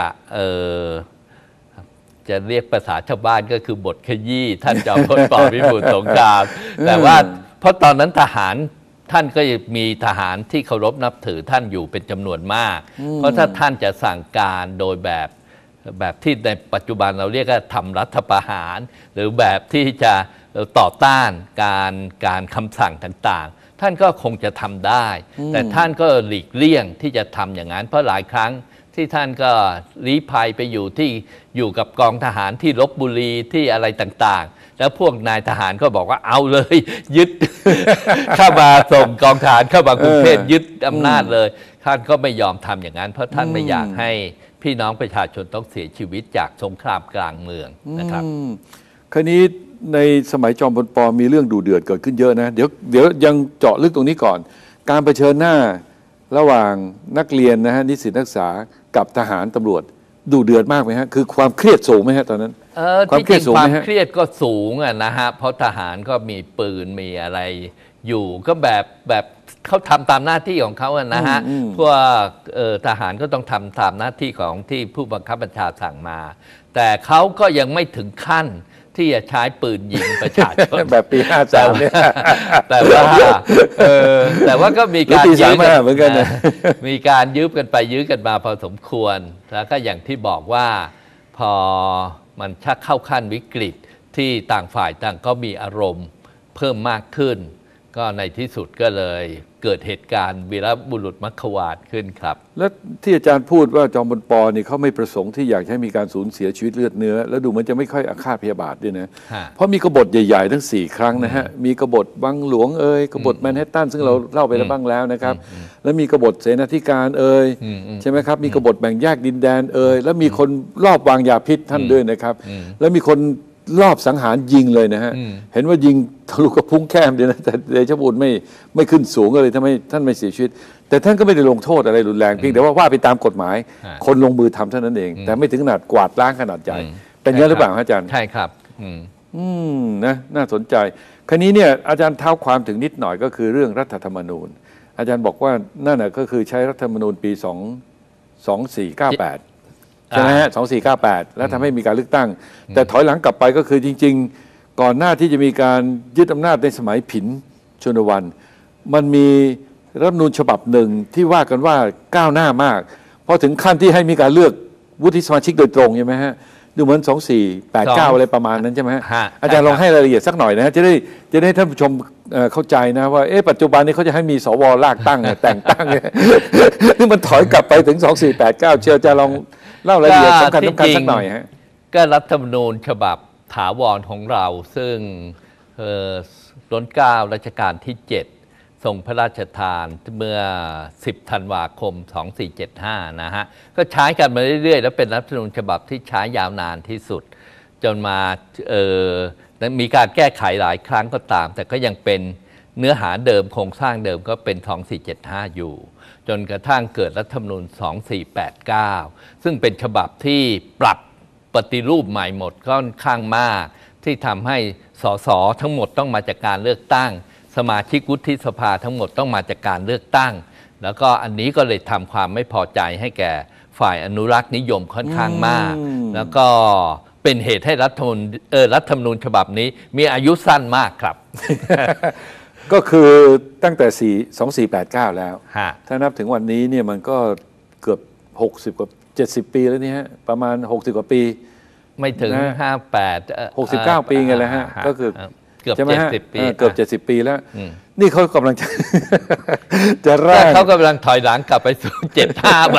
จะเรียกภาษาชาวบ้านก็คือบทขยี้ท่านจอมพลป.พิบูลสงครามแต่ว่าเพราะตอนนั้นทหารท่านก็มีทหารที่เคารพนับถือท่านอยู่เป็นจำนวนมากเพราะถ้าท่านจะสั่งการโดยแบบแบบที่ในปัจจุบันเราเรียกว่าทำรัฐประหารหรือแบบที่จะต่อต้านการการคำสั่งต่างๆท่านก็คงจะทำได้แต่ท่านก็หลีกเลี่ยงที่จะทำอย่างนั้นเพราะหลายครั้งที่ท่านก็ลี้ภัยไปอยู่ที่อยู่กับกองทหารที่ลพบุรีที่อะไรต่างๆแล้วพวกนายทหารก็บอกว่าเอาเลยยึด เข้ามาส่งกองทหารเข้ามากรุงเทพยึดอำนาจเลยท่านก็ไม่ยอมทำอย่างนั้นเพราะท่านไม่อยากให้พี่น้องประชาชนต้องเสียชีวิตจากสงครามกลางเมืองนะครับคราวนี้ในสมัยจอมพลป.มีเรื่องดุเดือดเกิดขึ้นเยอะนะเดี๋ยวเดี๋ยวยังเจาะลึกตรงนี้ก่อนการเผชิญหน้าระหว่างนักเรียนนะฮะนิสิตนักศึกษากับทหารตำรวจดุเดือดมากไหมฮะคือความเครียดสูงไหมฮะตอนนั้นความเครียดสูงความเครียดก็สูงอ่ะนะฮะเพราะทหารก็มีปืนมีอะไรอยู่ก็แบบแบบเขาทำตามหน้าที่ของเขาอะนะฮะเพราะว่าทหารก็ต้องทำตามหน้าที่ของที่ผู้บังคับบัญชาสั่งมาแต่เขาก็ยังไม่ถึงขั้นที่จะใช้ปืนยิงประชาชนแบบปีห้าสามเนี่ยแต่ว่าแต่ว่าก็มีการยื้อกันเหมือนกันมีการยื้อกันไปยื้อกันมาพอสมควรแล้วก็อย่างที่บอกว่าพอมันชักเข้าขั้นวิกฤตที่ต่างฝ่ายต่างก็มีอารมณ์เพิ่มมากขึ้นก็ในที่สุดก็เลยเกิดเหตุการณ์วีรบุรุษมัคควาทขึ้นครับและที่อาจารย์พูดว่าจอมพลป.นี่เขาไม่ประสงค์ที่อยากให้มีการสูญเสียชีวิตเลือดเนื้อแล้วดูมันจะไม่ค่อยอาฆาตพยาบาทด้วยนะเพราะมีกบฏใหญ่ๆทั้งสี่ครั้งนะฮะมีกบฏวังหลวงเอ่ยกบฏแมนฮัตตันซึ่งเราเล่าไปแล้วบ้างแล้วนะครับแล้วมีกบฏเสนาธิการเอ่ยใช่ไหมครับมีกบฏแบ่งแยกดินแดนเอ่ยแล้วมีคนรอบวางยาพิษท่านด้วยนะครับแล้วมีคนรอบสังหารยิงเลยนะฮะเห็นว่ายิงทะลุกระพุ้งแก้มเดียวนะแต่เดชบุญไม่ไม่ขึ้นสูงเลยทำไมท่านไม่เสียชีวิตแต่ท่านก็ไม่ได้ลงโทษอะไรรุนแรงเพียงแต่ว่าว่าไปตามกฎหมายคนลงมือทำเท่านั้นเองแต่ไม่ถึงขนาดกวาดล้างขนาดใหญ่เป็นอย่างนั้นหรือเปล่าอาจารย์ใช่ครับอืมนะน่าสนใจคราวนี้เนี่ยอาจารย์เท้าความถึงนิดหน่อยก็คือเรื่องรัฐธรรมนูญอาจารย์บอกว่านั่นน่ะก็คือใช้รัฐธรรมนูญปีสองสองสี่เก้าแปดใช่ไหมฮะสองสี่เก้าแปดแล้วทำให้มีการเลือกตั้งแต่ถอยหลังกลับไปก็คือจริงๆก่อนหน้าที่จะมีการยึดอำนาจในสมัยผินชนวันมันมีรัฐธรรมนูญฉบับหนึ่งที่ว่ากันว่าก้าวหน้ามากพอถึงขั้นที่ให้มีการเลือกวุฒิสมาชิกโดยตรงใช่ไหมฮะดูเหมือนสองสี่แปดเก้าอะไรประมาณนั้นใช่ไหมฮะอาจารย์ลองให้รายละเอียดสักหน่อยนะฮะจะได้จะได้ท่านผู้ชมเข้าใจนะว่าเอ๊ะปัจจุบันนี้เขาจะให้มีสวลากตั้งแต่งตั้งเนี่ยนี่มันถอยกลับไปถึงสองสี่แปดเก้าเชียวจะลองเล่ารายละเอียดสำคัญสำคัญสักหน่อยฮะก็รัฐธรรมนูญฉบับถาวรของเราซึ่งรัชกาลที่เก้ารัชกาลที่เจ็ดทรงพระราชทานเมื่อสิบธันวาคมสองสี่เจ็ดห้านะฮะก็ใช้กันมาเรื่อยๆแล้วเป็นรัฐธรรมนูญฉบับที่ใช้ยาวนานที่สุดจนมาเอ่อมีการแก้ไขหลายครั้งก็ตามแต่ก็ยังเป็นเนื้อหาเดิมโครงสร้างเดิมก็เป็นสองสี่เจ็ดห้าอยู่จนกระทั่งเกิดรัฐธรรมนูญสองสี่แปดเก้าซึ่งเป็นฉบับที่ปรับปฏิรูปใหม่หมดค่อนข้างมากที่ทำให้สสทั้งหมดต้องมาจากการเลือกตั้งสมาชิกวุฒิสภาทั้งหมดต้องมาจากการเลือกตั้งแล้วก็อันนี้ก็เลยทำความไม่พอใจให้แก่ฝ่ายอนุรักษ์นิยมค่อนข้างมากแล้วก็เป็นเหตุให้รัฐธรรมนูญเออรัฐธรรมนูญฉบับนี้มีอายุสั้นมากครับก็คือตั้งแต่สองสี่แปดเก้าแล้วถ้านับถึงวันนี้เนี่ยมันก็เกือบหกสิบกว่าเจ็ดสิบปีแล้วนี่ฮะประมาณหกสิบกว่าปีไม่ถึงห้าแปดหกสิบเก้าปีไงเลยฮะก็คือเกือบเจ็ดสิบปีเกือบเจ็ดสิบปีแล้วนี่เขากำลังจะจะร่างเขากำลังถอยหลังกลับไปสู่เจ็ดห้าใบ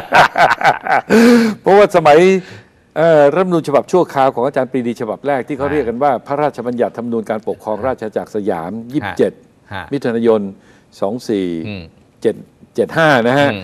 เพราะว่าสมัยรัฐธรรมนูญฉบับชั่วคราวของอาจารย์ปรีดีฉบับแรกที่เขาเรียกกันว่าพระราชบัญญัติธรรมนูญการปกครองราชอาณาจักรสยามยี่สิบเจ็ดมิถุนายนสองสี่เจ็ดเจ็ดห้านะฮะ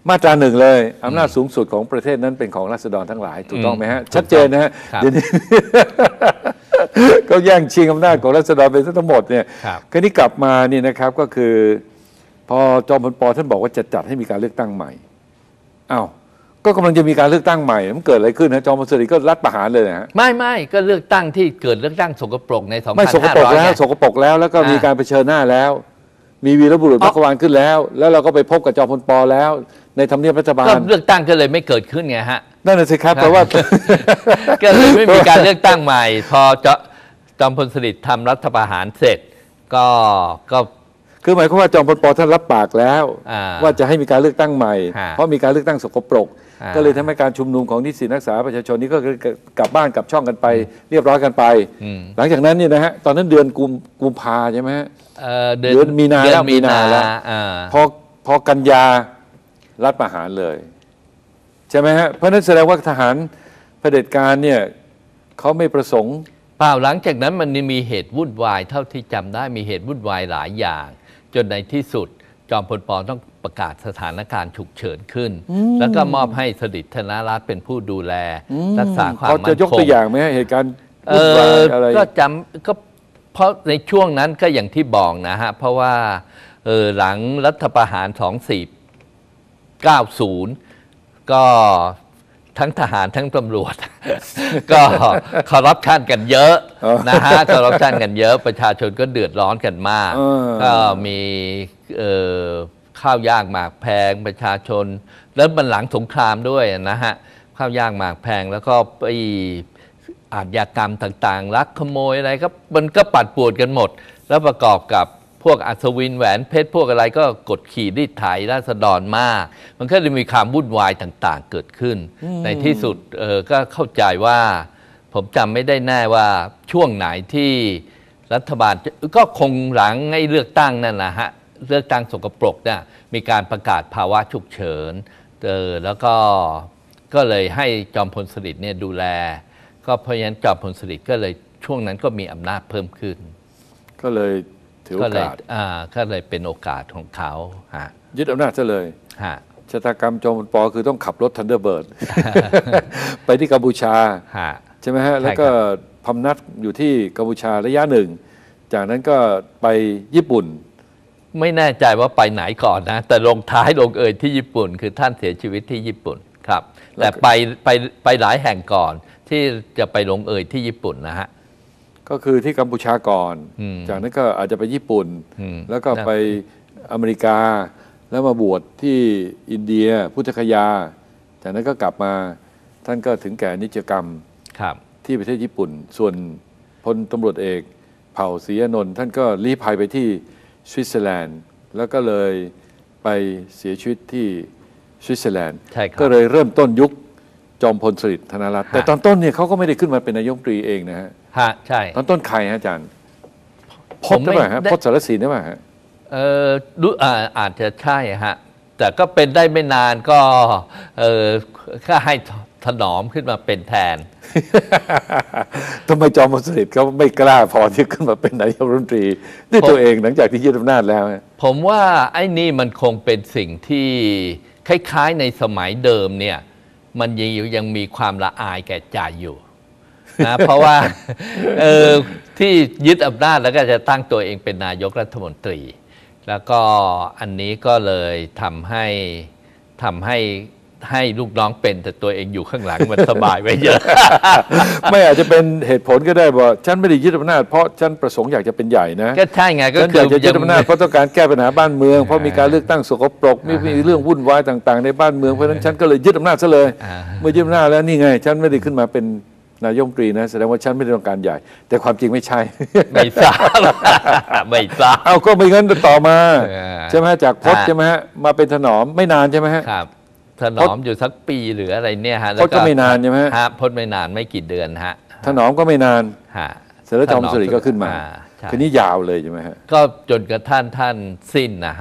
มาตราหนึ่งเลยอำนาจสูงสุดของประเทศนั้นเป็นของราษฎรทั้งหลายถูกต้องไหมฮะชัดเจนนะฮะเดี๋ยวนี้ก็แย่งชิงอำนาจของราษฎรไปทั้งหมดเนี่ยคราวนี้กลับมานี่นะครับก็คือพอจอมพลป.ท่านบอกว่าจะจัดให้มีการเลือกตั้งใหม่อ้าวก็กำลังจะมีการเลือกตั้งใหม่มันเกิดอะไรขึ้นนะจอมพลสฤษดิ์ก็รัฐประหารเลยนะฮะไม่ไม่ก็เลือกตั้งที่เกิดเลือกตั้งสกปรกในสองพันไม่สกห้าปรกร้อยแล้วสกปรกแล้วแล้วก็มีการเผชิญหน้าแล้ว มีวีรบุรุษพักวานขึ้นแล้ว แล้วเราก็ไปพบกับจอมพลป.แล้วในทำเนียบรัฐบาลก็เลือกตั้งก็เลยไม่เกิดขึ้นไงฮะนั่นน่ะสิครับเพราะว่าก็เลยไม่มีการเลือกตั้งใหม่ พอจอมพลสฤษดิ์ทำรัฐประหารเสร็จก็ก็คือหมายความว่าจอมพลป.ท่านรับปากแล้วว่าจะให้มีการเลือกตั้งใหม่เพราะมีการเลือกตั้งสกปรกก็เลยทำให้การชุมนุมของนิสิตนักศึกษาประชาชนนี้ก็กลับบ้านกลับช่องกันไปเรียบร้อยกันไปหลังจากนั้นเนี่ยนะฮะตอนนั้นเดือนกุมกุมภาใช่ไหมฮะเดือนมีนาแล้วมีนาแล้วพอพอกันยารัฐประหารเลยใช่ไหมฮะเพราะนั้นแสดงว่าทหารเผด็จการเนี่ยเขาไม่ประสงค์เปล่าหลังจากนั้นมันมีเหตุวุ่นวายเท่าที่จำได้มีเหตุวุ่นวายหลายอย่างจนในที่สุดจอมพลป.ต้องประกาศสถานการณ์ฉุกเฉินขึ้นแล้วก็มอบให้สฤษดิ์ธนรัตน์เป็นผู้ดูแลรักษาความมั่นคงจะยกตัวอย่างไหมเหตุการณ์วุ่นวายอะไรก็จำก็เพราะในช่วงนั้นก็อย่างที่บอกนะฮะเพราะว่าเออหลังรัฐประหารสองพันสี่ร้อยเก้าสิบก็ทั้งทหารทั้งตำรวจก็คอร์รัปชันกันเยอะนะฮะคอร์รัปชันกันเยอะประชาชนก็เดือดร้อนกันมากก็มีข้าวยากหมากแพงประชาชนแล้วมันหลังสงครามด้วยนะฮะข้าวยากหมากแพงแล้วก็ไปอาชญากรรมต่างๆลักขโมยอะไรก็มันก็ปัดปวดกันหมดแล้วประกอบกับพวกอัศวินแหวนเพชรพวกอะไรก็กดขี่รีดไถราษฎรมากมันก็เลยมีความวุ่นวายต่างๆเกิดขึ้นในที่สุดเออก็เข้าใจว่าผมจำไม่ได้แน่ว่าช่วงไหนที่รัฐบาลก็คงหลังให้เลือกตั้งนั่นแหละฮะเลือกตั้งสกปรกเนี่ยมีการประกาศภาวะฉุกเฉินเออแล้วก็ก็เลยให้จอมพลสฤษดิ์เนี่ยดูแลก็เพราะฉะนั้นจอมพลสฤษดิ์ก็เลยช่วงนั้นก็มีอำนาจเพิ่มขึ้นก็เลยถือโอกาสอ่าก็เลยเป็นโอกาสของเขาฮะยึดอำนาจซะเลยฮะชะตากรรมจอมพลป.คือต้องขับรถทันเดอร์เบิร์ดไปที่กัมพูชาใช่ไหมฮะแล้วก็พำนักอยู่ที่กัมพูชาระยะหนึ่งจากนั้นก็ไปญี่ปุ่นไม่แน่ใจว่าไปไหนก่อนนะแต่ลงท้ายลงเอยที่ญี่ปุ่นคือท่านเสียชีวิตที่ญี่ปุ่นครับแต่ไปไปไปหลายแห่งก่อนที่จะไปลงเอยที่ญี่ปุ่นนะฮะก็คือที่กัมพูชาก่อนจากนั้นก็อาจจะไปญี่ปุ่นแล้วก็ไปอเมริกาแล้วมาบวชที่อินเดียพุทธคยาจากนั้นก็กลับมาท่านก็ถึงแก่นิจกรรมที่ประเทศญี่ปุ่นส่วนพลตำรวจเอกเผ่าศรีอานนท์ท่านก็ลี้ภัยไปที่สวิตเซอร์แลนด์แล้วก็เลยไปเสียชีวิตที่สวิตเซอร์แลนด์ก็เลยเริ่มต้นยุคจอมพลสฤษดิ์ธนรัตน์แต่ตอนต้นเนี่ยเขาก็ไม่ได้ขึ้นมาเป็นนายกรัฐมนตรีเองนะฮะฮะใช่ตอนต้นใครฮะอาจารย์พจน์ใช่ไหมฮะพจน์สารสีนใช่ไหมฮะเออรู้อาจจะใช่ฮะแต่ก็เป็นได้ไม่นานก็เออก็ให้ถนอมขึ้นมาเป็นแทนทำไมจอมพลสฤษดิ์เขาไม่กล้าพอที่ขึ้นมาเป็นนายกรัฐมนตรีด้วยตัวเองหลังจากที่ยึดอำนาจแล้วผมว่าไอ้นี่มันคงเป็นสิ่งที่คล้ายๆในสมัยเดิมเนี่ยมันยังยังมีความละอายแก่ใจอยู่นะเพราะว่าเออที่ยึดอำนาจแล้วก็จะตั้งตัวเองเป็นนายกรัฐมนตรีแล้วก็อันนี้ก็เลยทำให้ทำให้ให้ลูกน้องเป็นแต่ตัวเองอยู่ข้างหลังมันสบายไว้เยอะไม่อาจจะเป็นเหตุผลก็ได้ว่าฉันไม่ได้ยึดอำนาจเพราะฉันประสงค์อยากจะเป็นใหญ่นะก็ใช่ไงก็คืออยากจะยึดอำนาจเพราะต้องการแก้ปัญหาบ้านเมืองเพราะมีการเลือกตั้งสกปรกมีเรื่องวุ่นวายต่างๆในบ้านเมืองเพราะฉะนั้นฉันก็เลยยึดอำนาจซะเลยเมื่อยึดอำนาจแล้วนี่ไงฉันไม่ได้ขึ้นมาเป็นนายกรัฐมนตรีนะแสดงว่าฉันไม่ได้ต้องการใหญ่แต่ความจริงไม่ใช่ไม่ทราบไม่ทราบเอาก็ไม่งั้นต่อมาใช่ไหมจากพจน์ใช่ไหมฮะมาเป็นถนอมไม่นานใช่ไหมฮะครับถนอมอยู่สักปีหรืออะไรเนี่ยฮะพจน์ก็ไม่นานใช่ไหมฮะพจน์ไม่นานไม่กี่เดือนฮะถนอมก็ไม่นานเสร็จแล้วจอมพลสฤษดิ์ก็ขึ้นมาคืนนี้ยาวเลยใช่ไหมฮะก็จนกระทั่งท่านสิ้นนะฮะ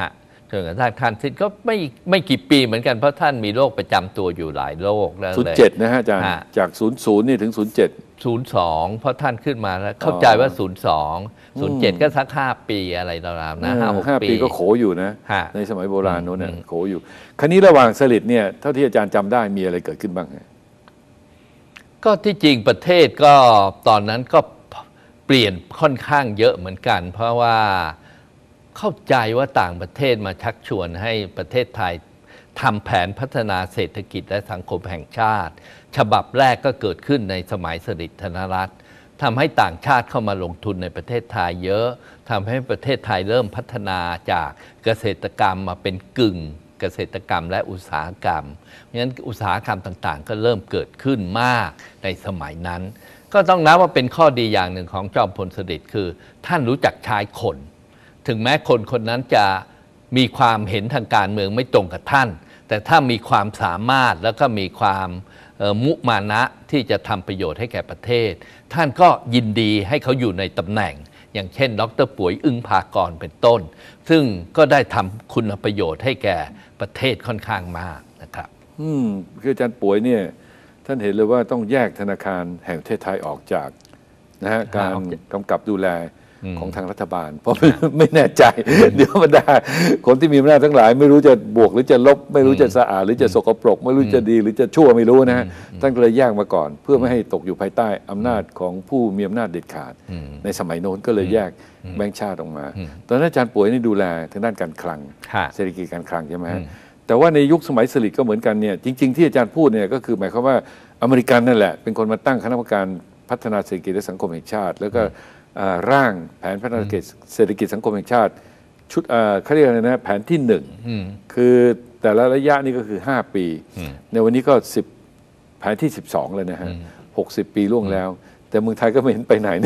จนกระทั่งท่านสิ้นก็ไม่ไม่กี่ปีเหมือนกันเพราะท่านมีโรคประจำตัวอยู่หลายโรคแล้วศูนเลย์ยเจ็ดนะฮะอาจารย์ฮะจากศูนย์ศูนย์นี่ถึงศูนย์เจ็ดศูนย์สองเพราะท่านขึ้นมาแล้วเข้าใจว่าศูนย์สองศูนย์เจ็ดก็สักห้าปีอะไรราวๆนะห้าหกห้าปีปีก็โขอยู่นะฮะในสมัยโบราณโน้นเนี่ยโขอยู่ คราวนี้ระหว่างสลิดเนี่ยเท่าที่อาจารย์จำได้มีอะไรเกิดขึ้นบ้างฮะก็ที่จริงประเทศก็ตอนนั้นก็เปลี่ยนค่อนข้างเยอะเหมือนกัน เพราะว่าเข้าใจว่าต่างประเทศมาชักชวนให้ประเทศไทยทำแผนพัฒนาเศรษฐกิจและสังคมแห่งชาติ ฉบับแรกก็เกิดขึ้นในสมัยสฤษดิ์ธนรัตน์ทำให้ต่างชาติเข้ามาลงทุนในประเทศไทยเยอะทำให้ประเทศไทยเริ่มพัฒนาจากเกษตรกรรมมาเป็นกึ่งเกษตรกรรมและอุตสาหกรรมเพราะฉะนั้นอุตสาหกรรมต่างๆ ก็เริ่มเกิดขึ้นมากในสมัยนั้น ก็ต้องนับว่าเป็นข้อดีอย่างหนึ่งของจอมพลสฤษดิ์คือท่านรู้จักใช้คน ถึงแม้คนคนนั้นจะมีความเห็นทางการเมืองไม่ตรงกับท่าน แต่ถ้ามีความสามารถแล้วก็มีความมุมานะที่จะทำประโยชน์ให้แก่ประเทศ ท่านก็ยินดีให้เขาอยู่ในตำแหน่ง อย่างเช่นดรป่วยอึ้งภากรเป็นต้น ซึ่งก็ได้ทำคุณประโยชน์ให้แก่ประเทศค่อนข้างมากนะครับอืมคืออาจารย์ป่วยเนี่ยท่านเห็นเลยว่าต้องแยกธนาคารแห่งประเทศไทยออกจากนะฮะการกำกับดูแลของทางรัฐบาล เพราะ ไม่แน่ใจ เดี๋ยวบรรดาคนที่มีอำนาจทั้งหลาย ไม่รู้จะบวกหรือจะลบ ไม่รู้จะสะอาดหรือจะสกปรก ไม่รู้จะดีหรือจะชั่วไม่รู้นะฮะท่านก็เลยแยกมาก่อน เพื่อไม่ให้ตกอยู่ภายใต้อำนาจของผู้มีอำนาจเด็ดขาด ในสมัยโน้นก็เลยแยกแบงก์ชาติออกมา ตอนนั้นอาจารย์ป่วยนี่ดูแลทางด้านการคลังเศรษฐกิจการคลังใช่ไหมฮะแต่ว่าในยุคสมัยสฤษดิ์ก็เหมือนกันเนี่ยจริงๆที่อาจารย์พูดเนี่ยก็คือหมายความว่าอเมริกันนั่นแหละเป็นคนมาตั้งคณะกรรมการพัฒนาเศรษฐกิจและสังคมแห่งชาติแล้วก็ร่างแผนพัฒนาเศรษฐกิจสังคมแห่งชาติชุดเขาเรียกอะไรนะแผนที่หนึ่งคือแต่ละระยะนี่ก็คือห้าปีในวันนี้ก็สิบแผนที่สิบสองเลยนะฮะหกสิบปีล่วงแล้วแต่เมืองไทยก็ไม่เห็นไปไหน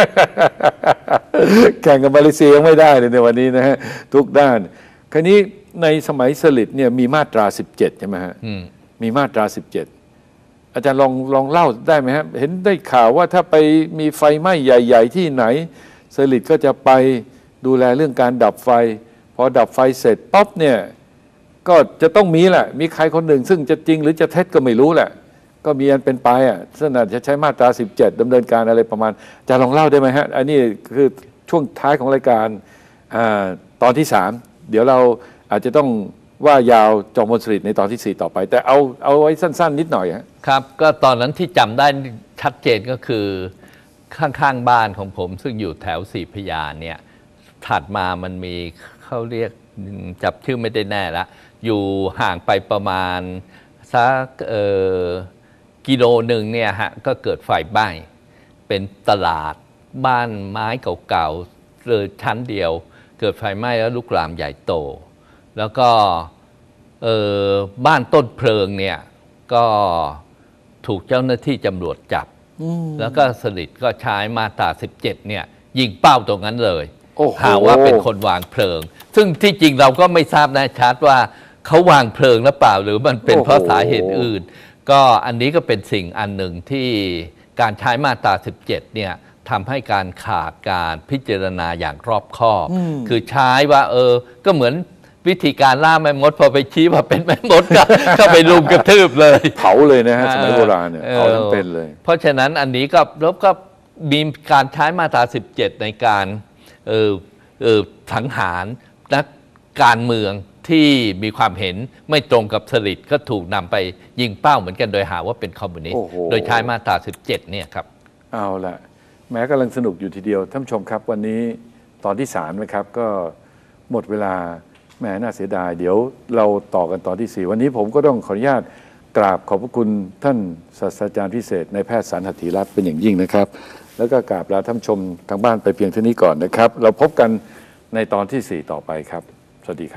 แข่งกับมาเลเซียยังไม่ได้เลยในวันนี้นะฮะทุกด้านคราวนี้ในสมัยสฤษดิ์เนี่ยมีมาตราสิบเจ็ดใช่ไหมฮะมีมาตราสิบเจ็ดอาจารย์ลองลองเล่าได้ไหมฮะเห็นได้ข่าวว่าถ้าไปมีไฟไหม้ใหญ่ๆที่ไหนสฤษดิ์ก็จะไปดูแลเรื่องการดับไฟพอดับไฟเสร็จป๊อบเนี่ยก็จะต้องมีแหละมีใครคนหนึ่งซึ่งจะจริงหรือจะเท็จก็ไม่รู้แหละก็มีอันเป็นไปอ่ะซึ่งอาจจะใช้มาตราสิบเจ็ดดำเนินการอะไรประมาณอาจารย์ลองเล่าได้ไหมฮะอันนี้คือช่วงท้ายของรายการอ่าตอนที่สามเดี๋ยวเราอาจจะต้องว่ายาวจอมพลสฤษดิ์ในตอนที่สี่ต่อไปแต่เอาเอาไว้สั้นๆนิดหน่อยฮะครับก็ตอนนั้นที่จำได้ชัดเจนก็คือข้างๆบ้านของผมซึ่งอยู่แถวสี่พระยาเนี่ยถัดมามันมีเขาเรียกจับชื่อไม่ได้แน่ละอยู่ห่างไปประมาณสักเอ่อกิโลหนึ่งเนี่ยฮะก็เกิดไฟไหม้เป็นตลาดบ้านไม้เก่าๆเลยชั้นเดียวเกิดไฟไหม้แล้วลุกลามใหญ่โตแล้วก็บ้านต้นเพลิงเนี่ยก็ถูกเจ้าหน้าที่ตำรวจจับแล้วก็สฤษดิ์ก็ใช้มาตราสิบเจ็ดเนี่ยยิงเป้าตรงนั้นเลยหาว่าเป็นคนวางเพลิงซึ่งที่จริงเราก็ไม่ทราบแน่ชัดว่าเขาวางเพลิงหรือเปล่าหรือมันเป็นเพราะสาเหตุอื่นก็อันนี้ก็เป็นสิ่งอันหนึ่งที่การใช้มาตราสิบเจ็ดเนี่ยทำให้การขาดการพิจารณาอย่างรอบคอบคือใช้ว่าเออก็เหมือนวิธีการล่าแม่มดพอไปชี้ว่าเป็นแม่มดก็เข้าไปลุมกระทืบเลยเผาเลยนะฮะสมัยโบราณเนี่ยเผาทั้งเป็นเลยเพราะฉะนั้นอันนี้ก็แล้วก็มีการใช้มาตราสิบเจ็ดในการเออเออสังหารนักการเมืองที่มีความเห็นไม่ตรงกับสฤษดิ์ก็ถูกนำไปยิงเป้าเหมือนกันโดยหาว่าเป็นคอมมิวนิสต์โดยใช้มาตราสิบเจ็ดเนี่ยครับเอาละแม้กำลังสนุกอยู่ทีเดียวท่านผู้ชมครับวันนี้ตอนที่สามนะครับก็หมดเวลาแหมน่าเสียดายเดี๋ยวเราต่อกันตอนที่สี่วันนี้ผมก็ต้องขออนุญาตกราบขอบพระคุณท่านศาสตราจารย์พิเศษนายแพทย์สันหัตถีรัตน์เป็นอย่างยิ่งนะครับแล้วก็กราบลาท่านผู้ชมทางบ้านไปเพียงเท่านี้ก่อนนะครับเราพบกันในตอนที่สี่ต่อไปครับสวัสดี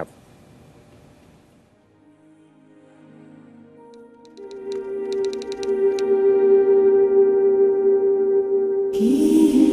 ครับ